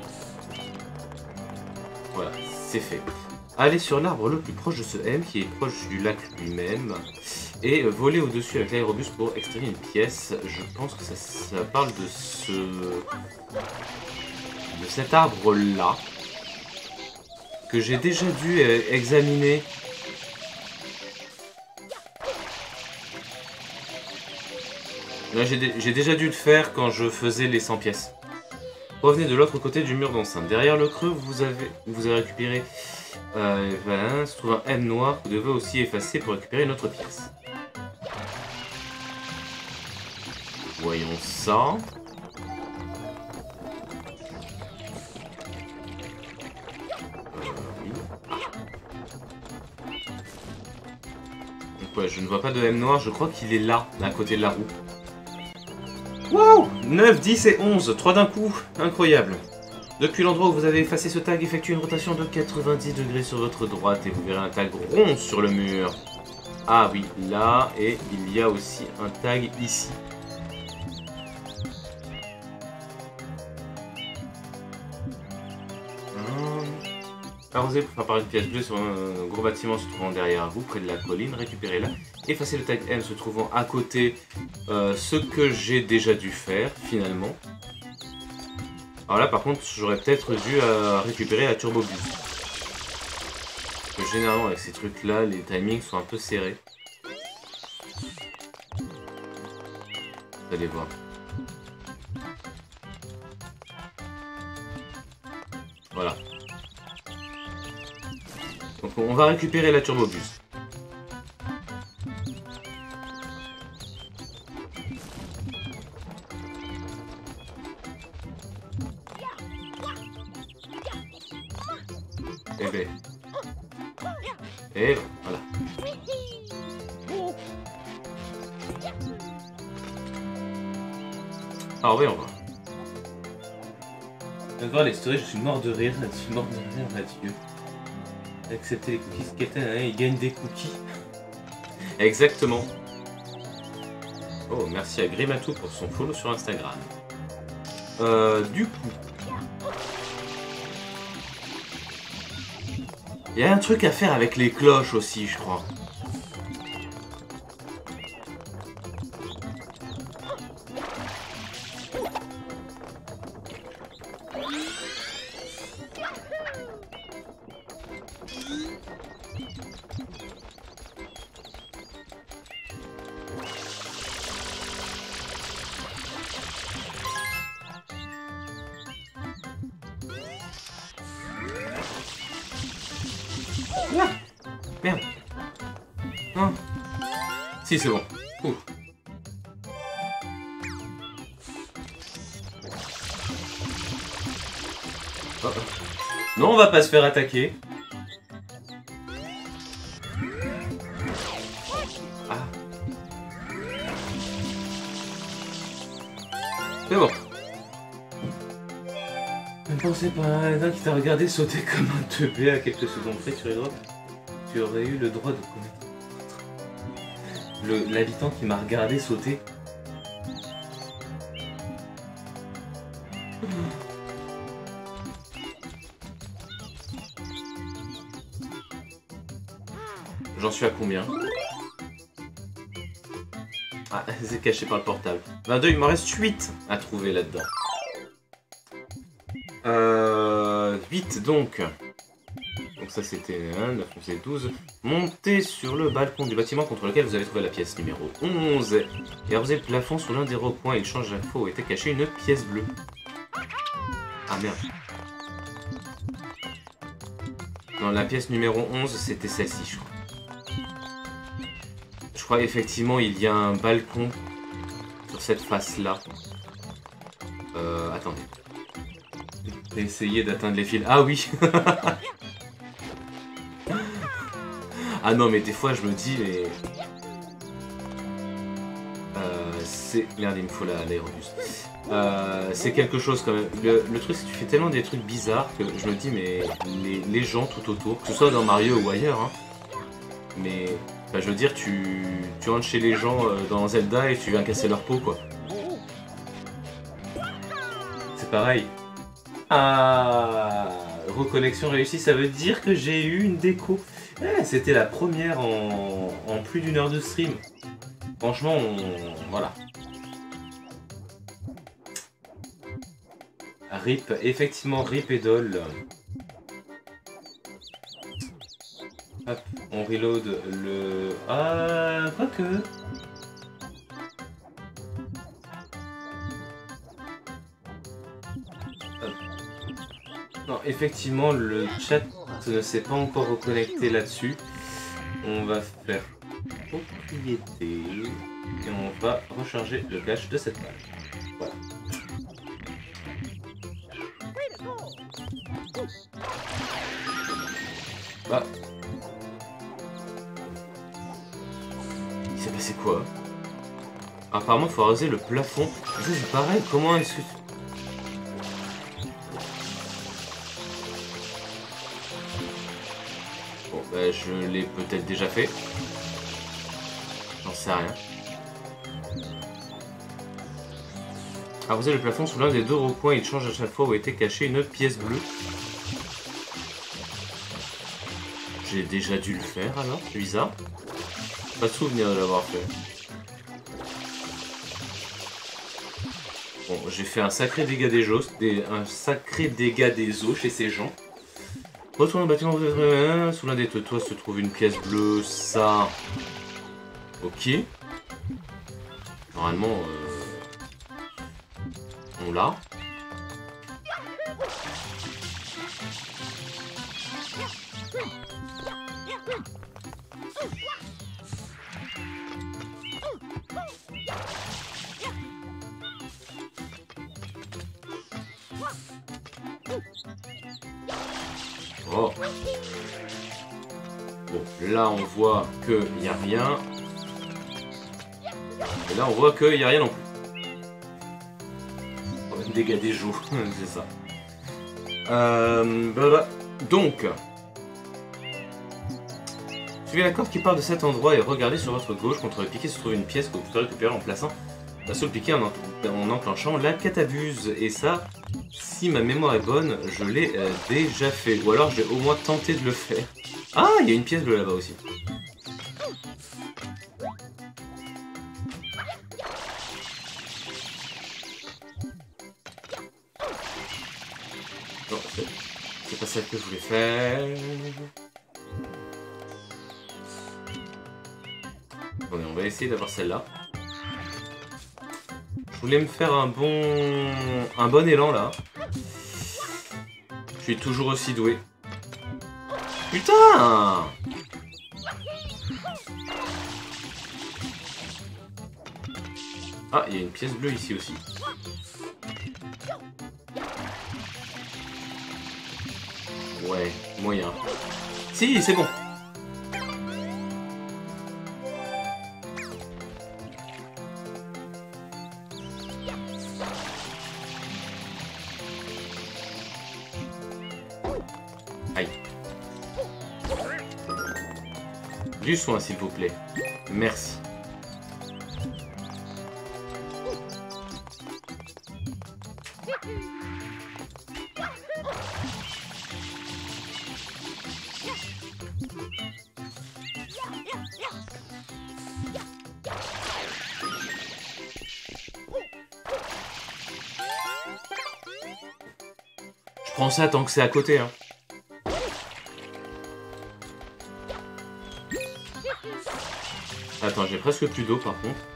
voilà, c'est fait. Allez sur l'arbre le plus proche de ce M, qui est proche du lac lui-même, et voler au-dessus avec l'aérobus pour extraire une pièce. Je pense que ça, ça parle de ce, de cet arbre-là, que j'ai déjà dû examiner. J'ai déjà dû le faire quand je faisais les cent pièces. Revenez de l'autre côté du mur d'enceinte. Derrière le creux, vous avez, vous avez récupéré... Euh, voilà, se trouve un M noir que vous devez aussi effacer pour récupérer une autre pièce. Voyons ça. Euh, oui. Donc ouais, je ne vois pas de M noir. Je crois qu'il est là, à côté de la roue. Wow, neuf, dix et onze, trois d'un coup, incroyable. Depuis l'endroit où vous avez effacé ce tag, effectuez une rotation de quatre-vingt-dix degrés sur votre droite et vous verrez un tag rond sur le mur. Ah oui, là, et il y a aussi un tag ici. Arrosez pour faire apparaître une pièce bleue sur un gros bâtiment se trouvant derrière vous, près de la colline, récupérez-la. Effacez le tag M se trouvant à côté, euh, ce que j'ai déjà dû faire, finalement. Alors là, par contre, j'aurais peut-être dû euh, récupérer la turbo bus. Parce que généralement, avec ces trucs-là, les timings sont un peu serrés. Vous allez voir. Voilà. Donc on va récupérer la turbobus. Et ben. Et voilà. Alors voyons voir. Je viens de voir les stories, je suis mort de rire, je suis mort de rire, Mathieu. Accepter les cookies, Keten, hein, il gagne des cookies. Exactement. Oh, merci à Grimatou pour son follow sur Instagram. Euh, du coup... Il y a un truc à faire avec les cloches aussi, je crois. Ah, merde. Non. Si, c'est bon. Ouh. Oh. Non, on va pas se faire attaquer. Ah. C'est bon. Ne pensez pas à un qui t'a regardé sauter comme un teubé à quelques secondes près sur les droits. Tu aurais eu le droit de commettre. L'habitant qui m'a regardé sauter. J'en suis à combien? Ah, c'est caché par le portable. vingt-deux, il m'en reste huit à trouver là-dedans. Euh, huit donc. Donc ça c'était un, neuf, onze et douze. Montez sur le balcon du bâtiment contre lequel vous avez trouvé la pièce numéro onze. Et arrosez le plafond sur l'un des recoins. Il change d'info où était cachée une pièce bleue. Ah merde. Non, la pièce numéro onze c'était celle-ci je crois. Je crois effectivement il y a un balcon sur cette face là. Euh, attendez. Je vais essayer d'atteindre les fils. Ah oui. Ah non mais des fois je me dis mais... c'est... Merde, il me faut l'aérobus. Euh, c'est quelque chose quand même. Le, le truc, c'est que tu fais tellement des trucs bizarres que je me dis, mais les, les gens tout autour, que ce soit dans Mario ou ailleurs, hein, mais bah, je veux dire, tu, tu rentres chez les gens euh, dans Zelda et tu viens casser leur peau, quoi. C'est pareil. Ah, reconnexion réussie, ça veut dire que j'ai eu une déco. Eh, c'était la première en, en plus d'une heure de stream. Franchement, on... voilà. Rip, effectivement, Rip et Doll. Hop, on reload le... Ah, quoique... Non, effectivement, le chat ne s'est pas encore reconnecté là-dessus. On va faire propriété et on va recharger le cache de cette page. Voilà. Bah. Il s'est passé quoi? Apparemment, il faut arroser le plafond. Ça, c'est pareil. Comment est-ce que... Bon, bah, je l'ai peut-être déjà fait. J'en sais rien. Arroser le plafond sous l'un des deux recoins, il change à chaque fois où était cachée une pièce bleue. J'ai déjà dû le faire alors, c'est bizarre. Pas de souvenir de l'avoir fait. Bon, j'ai fait un sacré dégât des os, des, un sacré dégât des os chez ces gens. Retourne au bâtiment, sous l'un des toits se trouve une pièce bleue, ça... Ok. Normalement, euh... on l'a. Oh. Bon, là on voit qu'il n'y a rien. Et là on voit qu'il n'y a rien non plus. Oh, dégâts des joues, c'est ça. Euh, bah, bah. Donc, suivez la corde qui part de cet endroit et regardez sur votre gauche. Contre le piquet se trouve une pièce que vous pouvez récupérer en plaçant un seul piquet en, en enclenchant la catabuse. Et ça, si ma mémoire est bonne, je l'ai euh, déjà fait. Ou alors j'ai au moins tenté de le faire. Ah, il y a une pièce bleue là-bas aussi. Non, c'est pas celle que je voulais faire. Bon, on va essayer d'avoir celle-là. Je voulais me faire un bon... un bon élan là. Je suis toujours aussi doué. Putain! Ah, il y a une pièce bleue ici aussi. Ouais, moyen. Si, c'est bon. Aïe. Du soin, s'il vous plaît. Merci. Je prends ça tant que c'est à côté, hein. Attends, j'ai presque plus d'eau par contre.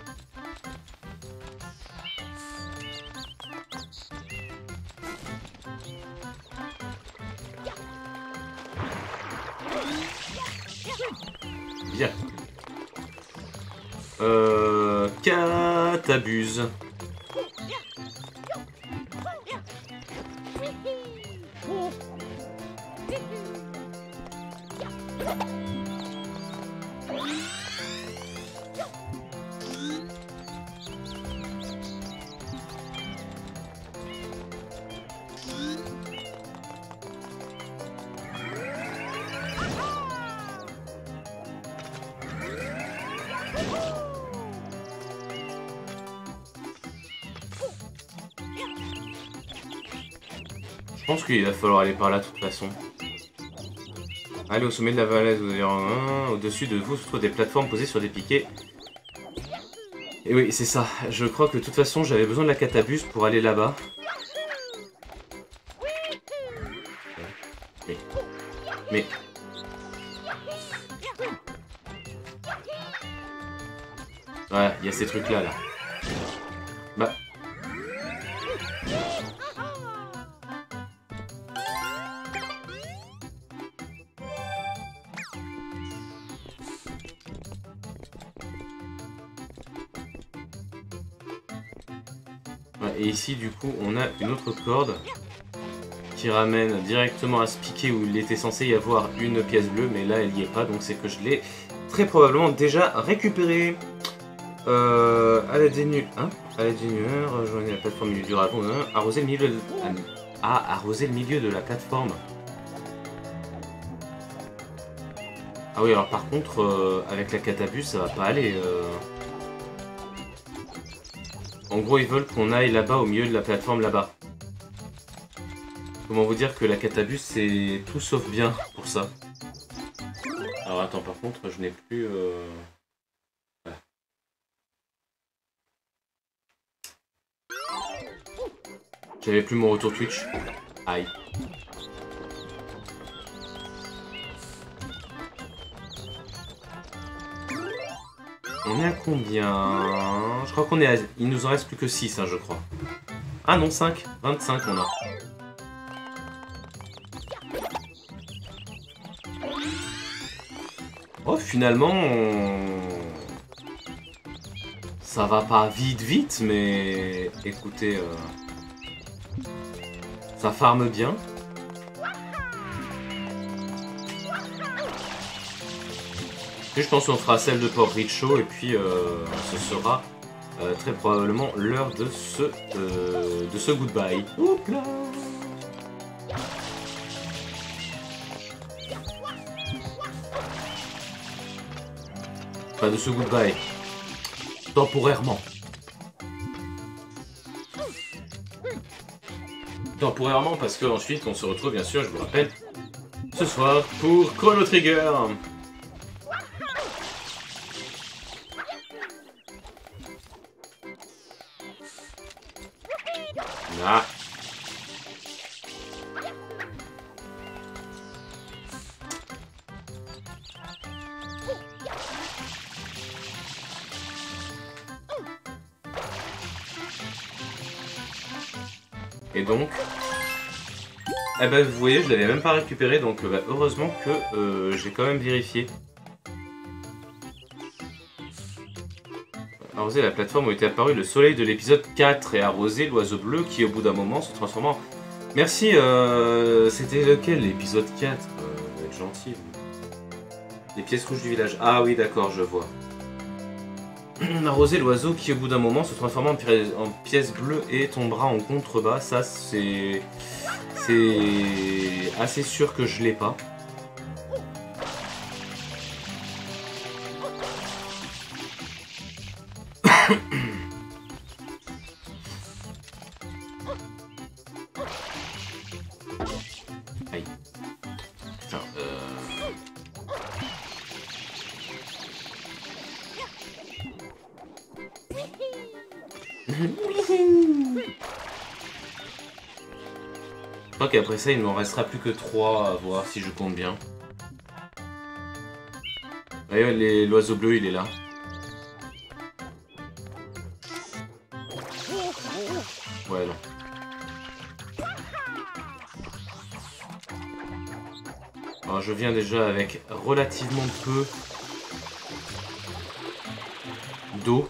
Bien. Euh... Catabuse. pense qu'il va falloir aller par là de toute façon. Allez au sommet de la vallée, vous avez un... Au-dessus de vous se trouvent des plateformes posées sur des piquets. Et oui, c'est ça. Je crois que de toute façon, j'avais besoin de la catabus pour aller là-bas. Mais... Mais... Ouais, il y a ces trucs-là, là. Bah... Ouais, et ici, du coup, on a une autre corde qui ramène directement à ce piquet où il était censé y avoir une pièce bleue, mais là, elle n'y est pas, donc c'est que je l'ai très probablement déjà récupéré. Euh, à l'aide des nuls, hein, à l'aide des nueurs, rejoignez la plateforme milieu du dragon, hein, arroser le milieu de... Ah, arroser le milieu de la plateforme. Ah oui, alors par contre, euh, avec la catabus, ça va pas aller. Euh... En gros, ils veulent qu'on aille là-bas, au milieu de la plateforme, là-bas. Comment vous dire que la catabus, c'est tout sauf bien pour ça. Alors attends, par contre, je n'ai plus... Euh... Voilà. J'avais plus mon retour Twitch. Aïe. On est à combien? Je crois qu'on est à... Il nous en reste plus que six, hein, je crois. Ah non, cinq. vingt-cinq on a. Oh, finalement, on... ça va pas vite vite, mais écoutez, euh... ça farme bien. Puis je pense qu'on fera celle de Port Richo et puis euh, ce sera euh, très probablement l'heure de ce euh, de ce goodbye. Oups là. Pas de ce goodbye. Temporairement. Temporairement parce que ensuite on se retrouve bien sûr, je vous rappelle, ce soir pour Chrono Trigger. Ah. Et donc, eh ben vous voyez, je l'avais même pas récupéré, donc bah, heureusement que euh, j'ai quand même vérifié. Arroser la plateforme où était apparu le soleil de l'épisode quatre et arroser l'oiseau bleu qui au bout d'un moment se transforma en... Merci, euh, c'était lequel l'épisode quatre? euh, Vous êtes gentil. Les pièces rouges du village. Ah oui d'accord, je vois. Arroser l'oiseau qui au bout d'un moment se transforma en, pi en pièce bleue et tombera en contrebas. Ça c'est... C'est assez sûr que je l'ai pas. Aïe. Putain, euh... Je crois qu'après ça, il m'en restera plus que trois à voir si je compte bien. Voyez, l'oiseau bleu, il est là. Ouais, non. Alors, je viens déjà avec relativement peu d'eau.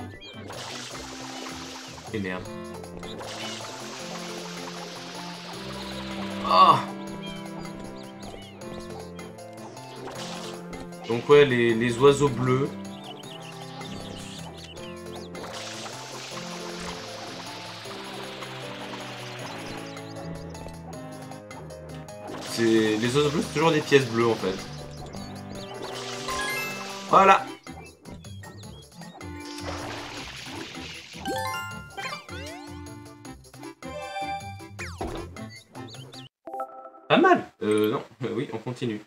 Et merde. Ah! Donc ouais, les, les oiseaux bleus. C'est les oiseaux bleus, c'est toujours des pièces bleues en fait. Voilà. Pas mal. Euh, non, oui, on continue.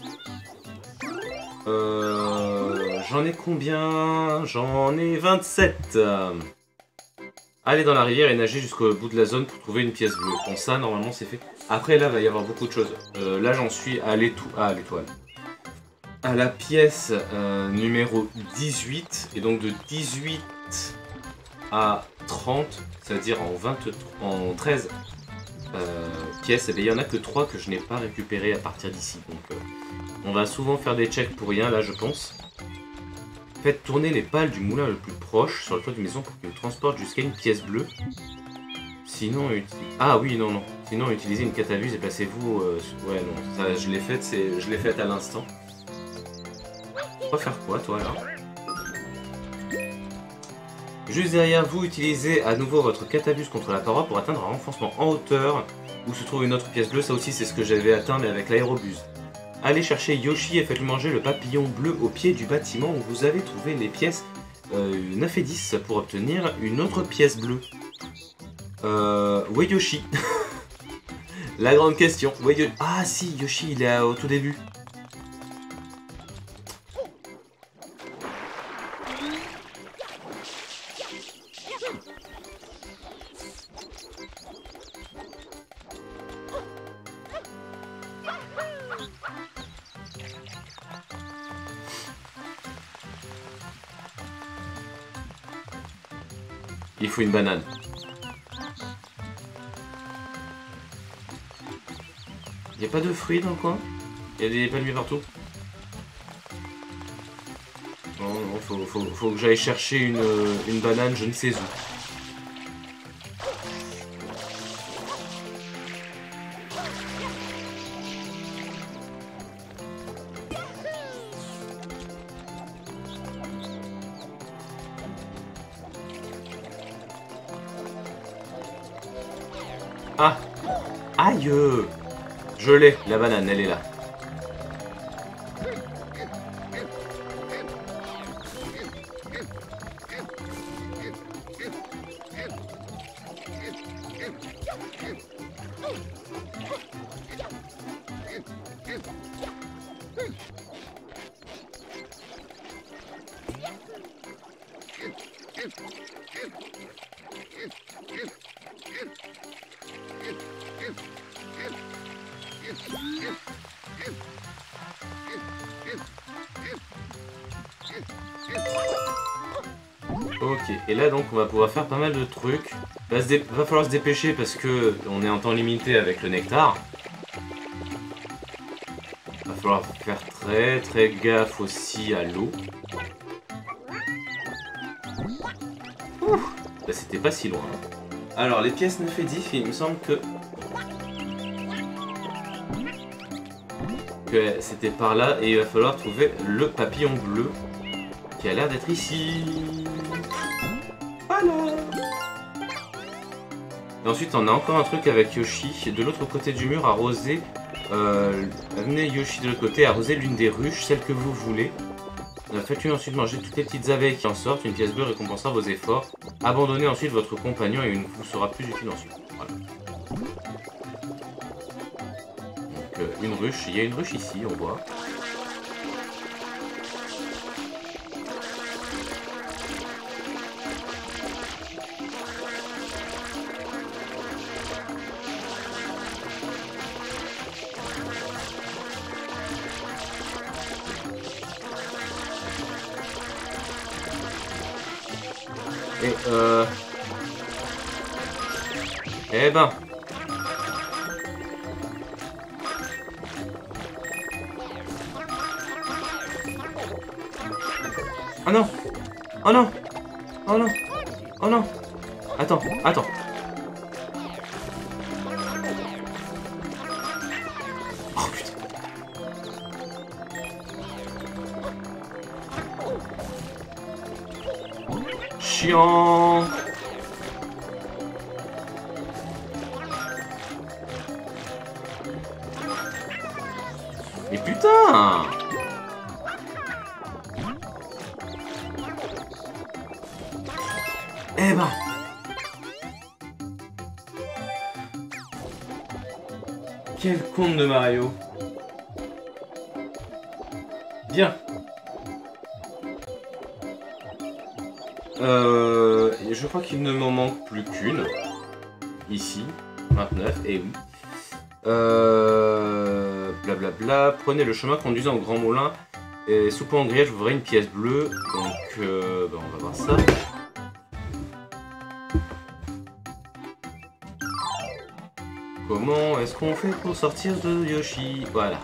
Euh, J'en ai combien? J'en ai vingt-sept. Aller dans la rivière et nager jusqu'au bout de la zone pour trouver une pièce bleue. Bon, ça, normalement, c'est fait. Après, là, il va y avoir beaucoup de choses. Euh, là, j'en suis à l'étoile. À la pièce euh, numéro dix-huit. Et donc, de dix-huit à trente, c'est-à-dire en, vingt, en treize euh, pièces, il n'y en a que trois que je n'ai pas récupérées à partir d'ici. Donc, euh, on va souvent faire des checks pour rien, là, je pense. Faites tourner les pales du moulin le plus proche sur le toit de maison pour qu'il vous transporte jusqu'à une pièce bleue. Sinon, utilisez... Ah oui, non, non. Sinon, utilisez une catalyse et placez-vous... Euh... Ouais, non, ça, je l'ai faite, c'est... je l'ai faite à l'instant. Tu vas faire quoi, toi, là? Juste derrière vous, utilisez à nouveau votre catabus contre la paroi pour atteindre un renforcement en hauteur où se trouve une autre pièce bleue. Ça aussi, c'est ce que j'avais atteint, mais avec l'aérobus. Allez chercher Yoshi et faites-lui manger le papillon bleu au pied du bâtiment où vous avez trouvé les pièces euh, neuf et dix pour obtenir une autre pièce bleue. Euh... Où est Yoshi? La grande question. Où est Yoshi? Ah si, Yoshi, il est au tout début. Il faut une banane. Il n'y a pas de fruits dans le coin? Il y a des palmiers partout? Non, non, faut, faut, faut que j'aille chercher une, une banane je ne sais où. Ah! Aïe! Je l'ai, la banane, elle est là. Ok, et là donc on va pouvoir faire pas mal de trucs. Va, se va falloir se dépêcher parce que on est en temps limité avec le nectar. Va falloir faire très très gaffe aussi à l'eau. Bah c'était pas si loin. Alors les pièces neuf et dix, il me semble que... que c'était par là et il va falloir trouver le papillon bleu qui a l'air d'être ici. Voilà. Et ensuite on a encore un truc avec Yoshi. De l'autre côté du mur, arroser... Euh, amenez Yoshi de l'autre côté, arroser l'une des ruches, celle que vous voulez. Faites-lui ensuite manger toutes les petites abeilles qui en sortent. Une pièce bleue récompensera vos efforts. Abandonnez ensuite votre compagnon et il vous sera plus utile ensuite. Voilà. Donc euh, une ruche. Il y a une ruche ici, on voit. Et euh... Eh ben... Oh non! Oh non! Oh non! Oh non! Attends, attends! Oh putain! Chiant! Mais putain! Eh ben! Quel conte de Mario. Bien. Euh, je crois qu'il ne m'en manque plus qu'une. Ici. vingt-neuf, et oui. Euh, blablabla. Prenez le chemin conduisant au Grand Moulin. Et sous pont en grillage, vous verrez une pièce bleue. Donc, euh, bah, on va voir ça. Comment est-ce qu'on fait pour sortir de Yoshi? Voilà.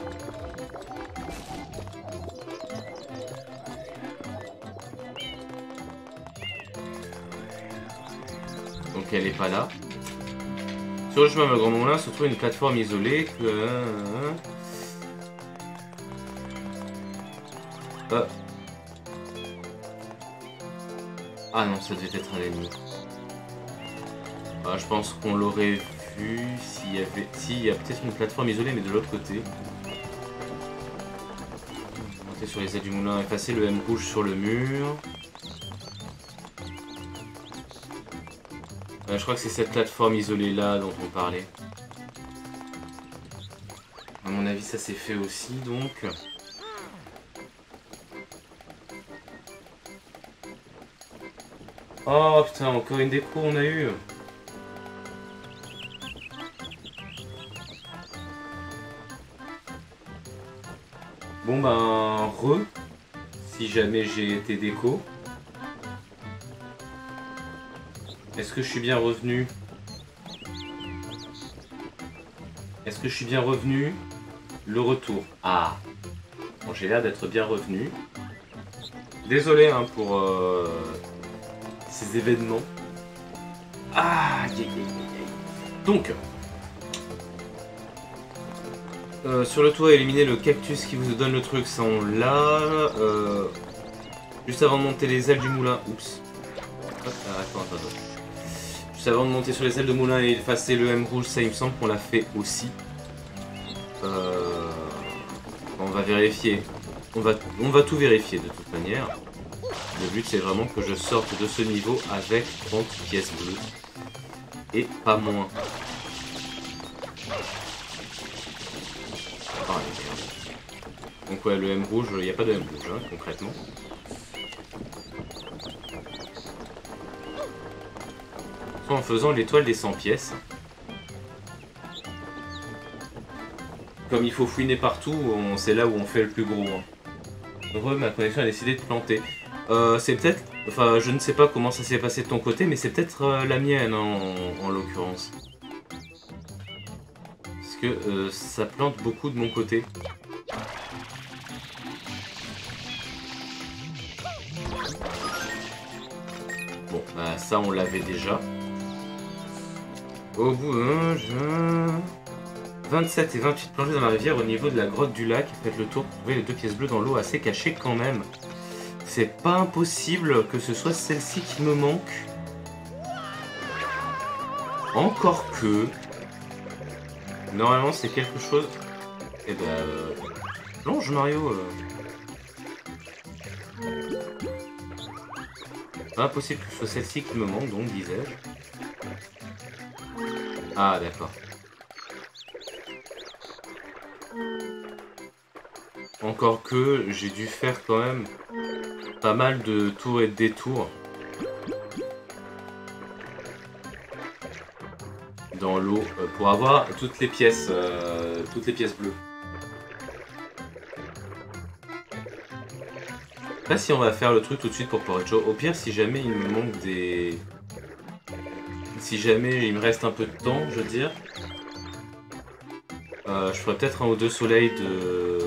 Donc elle est pas là. Sur le chemin vers le Grand Moulin se trouve une plateforme isolée que... Ah. Ah non, ça devait être un ennemi. Ah, je pense qu'on l'aurait vu s'il y avait... Si, il y a peut-être une plateforme isolée, mais de l'autre côté. Monter sur les ailes du moulin, effacer le M rouge sur le mur. Euh, je crois que c'est cette plateforme isolée là dont on parlait. À mon avis, ça s'est fait aussi, donc... Oh putain, encore une déco on a eu. Bon ben, re, si jamais j'ai été déco. Est-ce que je suis bien revenu? Est-ce que je suis bien revenu? Le retour. Ah. Bon, j'ai l'air d'être bien revenu. Désolé hein, pour euh, ces événements. Ah, yeah, yeah, yeah. Donc, euh, sur le toit, éliminer le cactus qui vous donne le truc, ça on l'a. Euh, juste avant de monter les ailes du moulin. Oups. Hop, attends, attends, attends. Juste avant de monter sur les ailes de moulin et effacer le M rouge, ça il me semble qu'on l'a fait aussi. Euh, on va vérifier. On va, on va tout vérifier de toute manière. Le but c'est vraiment que je sorte de ce niveau avec trente pièces bleues. Et pas moins. Oh, donc ouais, le M rouge, il n'y a pas de M rouge hein, concrètement. En faisant l'étoile des cent pièces. Comme il faut fouiner partout, c'est là où on fait le plus gros. Hein. Heureux, ma connexion a décidé de planter. Euh, c'est peut-être... Enfin, je ne sais pas comment ça s'est passé de ton côté, mais c'est peut-être euh, la mienne, hein, en, en l'occurrence. Parce que euh, ça plante beaucoup de mon côté. Bon, bah ça on l'avait déjà. Au bout d'un jeu... vingt-sept et vingt-huit plongées dans la rivière au niveau de la grotte du lac. Faites le tour pour trouver les deux pièces bleues dans l'eau assez cachées quand même. C'est pas impossible que ce soit celle-ci qui me manque. Encore que... Normalement c'est quelque chose... Eh ben... Euh... Plonge Mario euh... Pas impossible que ce soit celle-ci qui me manque donc disais-je. Ah d'accord. Encore que j'ai dû faire quand même pas mal de tours et de détours dans l'eau pour avoir toutes les pièces, euh, toutes les pièces bleues. Je sais pas si on va faire le truc tout de suite pour Porridge. Au pire, si jamais il me manque des... Si jamais il me reste un peu de temps, je veux dire, euh, je ferai peut-être un ou deux soleils de...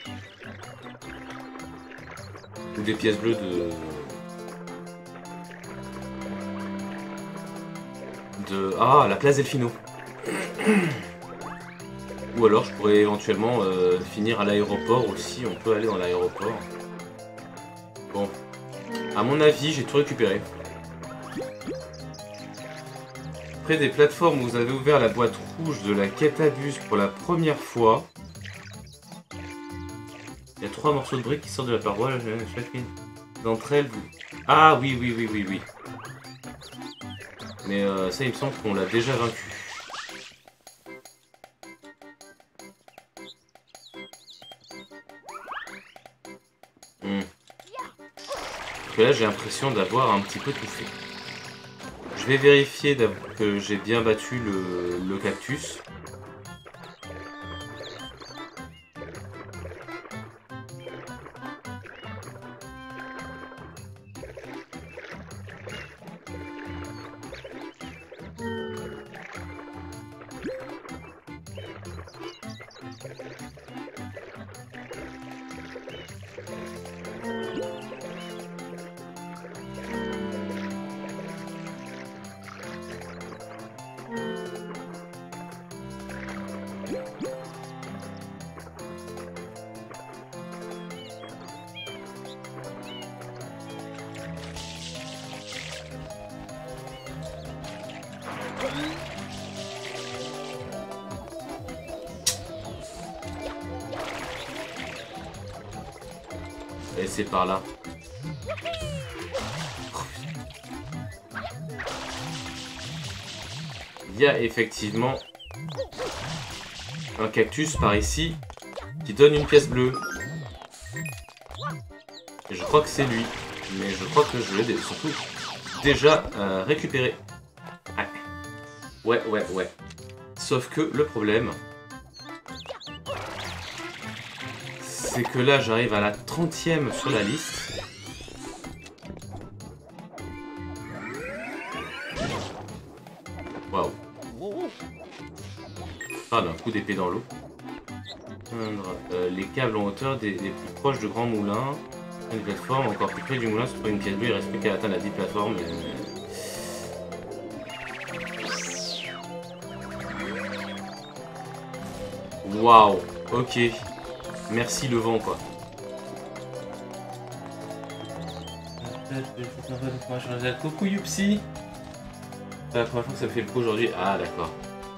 ou des pièces bleues de... de... Ah, la place Delfino. Ou alors je pourrais éventuellement euh, finir à l'aéroport aussi, on peut aller dans l'aéroport. Bon, à mon avis, j'ai tout récupéré. Près des plateformes où vous avez ouvert la boîte rouge de la quête à bus pour la première fois, il y a trois morceaux de briques qui sortent de la paroi. Chacune d'entre elles, vous... Ah oui, oui, oui, oui, oui. Mais euh, ça, il me semble qu'on l'a déjà vaincu. que là j'ai l'impression d'avoir un petit peu tout fait. Je vais vérifier que j'ai bien battu le, le cactus. Et c'est par là. Il y a effectivement un cactus par ici qui donne une pièce bleue. Et je crois que c'est lui. Mais je crois que je l'ai surtout déjà euh, récupéré. Ouais, ouais, ouais. Sauf que le problème, c'est que là j'arrive à la trentième sur la liste. Waouh. Ah, d'un coup d'épée dans l'eau. Euh, les câbles en hauteur des, des plus proches de grands moulins. Une plateforme encore plus près du moulin se trouve une pièce bleue. Il reste plus qu'à atteindre la dite plateforme. Mais... Waouh. Ok. Merci le vent quoi. Coucou Yupsi. C'est la première fois que ça me fait le coup aujourd'hui. Ah d'accord.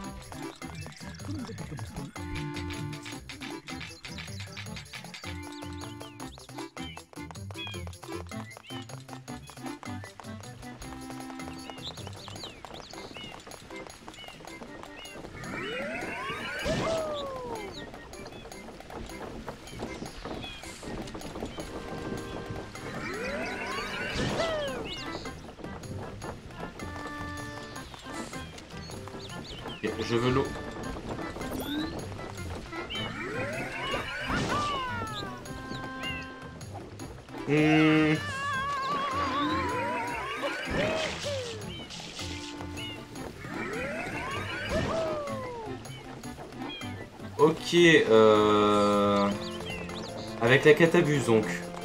Je veux l'eau. Mmh. Ok, euh... avec la catabuse donc.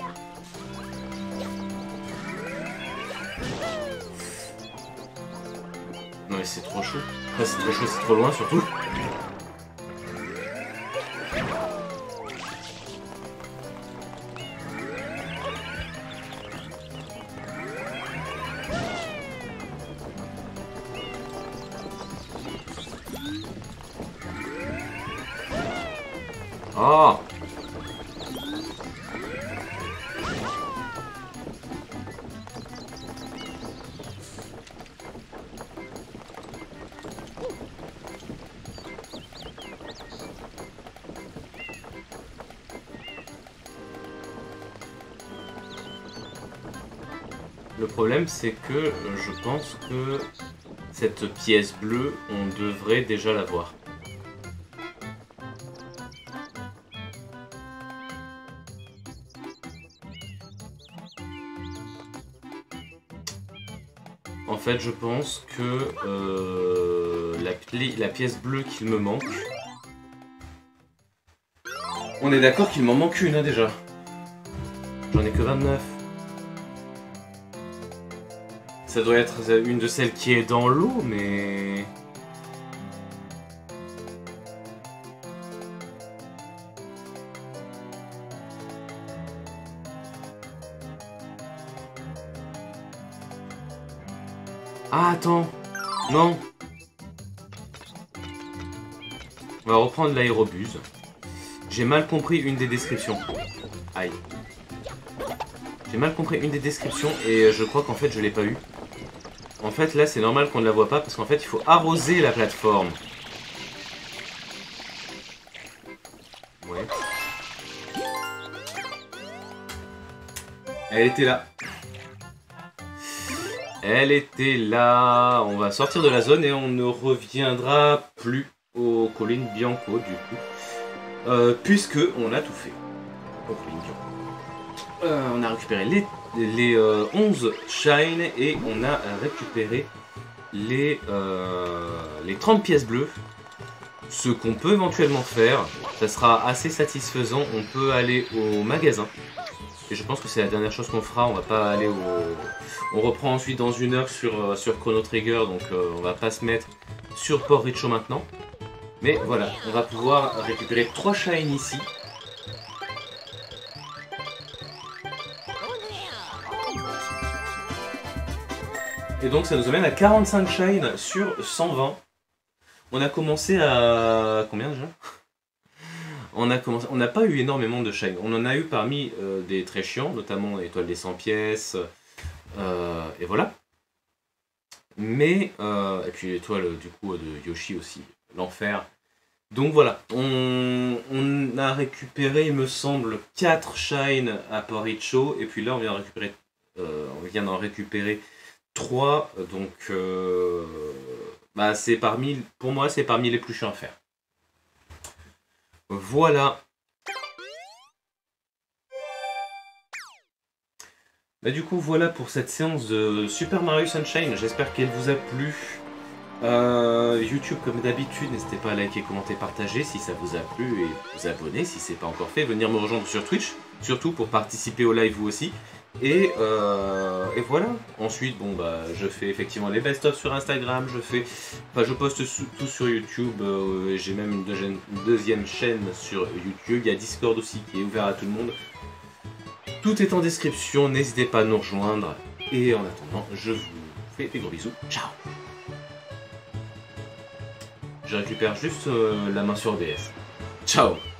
Non mais c'est trop chaud. Enfin, c'est trop chaud, c'est trop loin surtout. Oh! Le problème, c'est que je pense que cette pièce bleue, on devrait déjà l'avoir. En fait, je pense que euh, la, la pièce bleue qu'il me manque... On est d'accord qu'il m'en manque une, hein, déjà. J'en ai que vingt-neuf. Ça doit être une de celles qui est dans l'eau, mais... Ah, attends. Non. On va reprendre l'aérobuse. J'ai mal compris une des descriptions. Aïe. J'ai mal compris une des descriptions et je crois qu'en fait je l'ai pas eu. En fait là c'est normal qu'on ne la voit pas parce qu'en fait il faut arroser la plateforme. Ouais. Elle était là. Elle était là. On va sortir de la zone et on ne reviendra plus aux collines Bianco du coup. Euh, puisque on a tout fait. Aux collines Bianco. Euh, on a récupéré les, les euh, onze shine et on a récupéré les, euh, les trente pièces bleues. Ce qu'on peut éventuellement faire, ça sera assez satisfaisant. On peut aller au magasin. Et je pense que c'est la dernière chose qu'on fera. On va pas aller au... On reprend ensuite dans une heure sur, sur Chrono Trigger. Donc euh, on va pas se mettre sur Port Richo maintenant. Mais voilà, on va pouvoir récupérer trois shines ici. Et donc ça nous amène à quarante-cinq shines sur cent vingt. On a commencé à... Combien déjà? On a commencé... On n'a pas eu énormément de shines. On en a eu parmi euh, des très chiants, notamment l'étoile des cent pièces. Euh, et voilà. Mais... Euh, et puis l'étoile du coup de Yoshi aussi. L'enfer. Donc voilà. On... on a récupéré, il me semble, quatre shines à Port Richo. Et puis là on vient de récupérer... Euh, on vient d'en récupérer trois. Donc... Euh... Bah, c'est parmi, pour moi, c'est parmi les plus chiants à faire. Voilà. Bah, du coup, voilà pour cette séance de Super Mario Sunshine. J'espère qu'elle vous a plu. Euh, YouTube, comme d'habitude, n'hésitez pas à liker, commenter, partager si ça vous a plu et vous abonner si c'est pas encore fait. Venir me rejoindre sur Twitch, surtout pour participer au live vous aussi. Et, euh, et voilà. Ensuite, bon bah, je fais effectivement les best-of sur Instagram. Je fais, enfin, je poste tout sur YouTube. Euh, J'ai même une, deuxième, une deuxième chaîne sur YouTube. Il y a Discord aussi qui est ouvert à tout le monde. Tout est en description. N'hésitez pas à nous rejoindre. Et en attendant, je vous fais des gros bisous. Ciao. Je récupère juste euh, la main sur O B S. Ciao.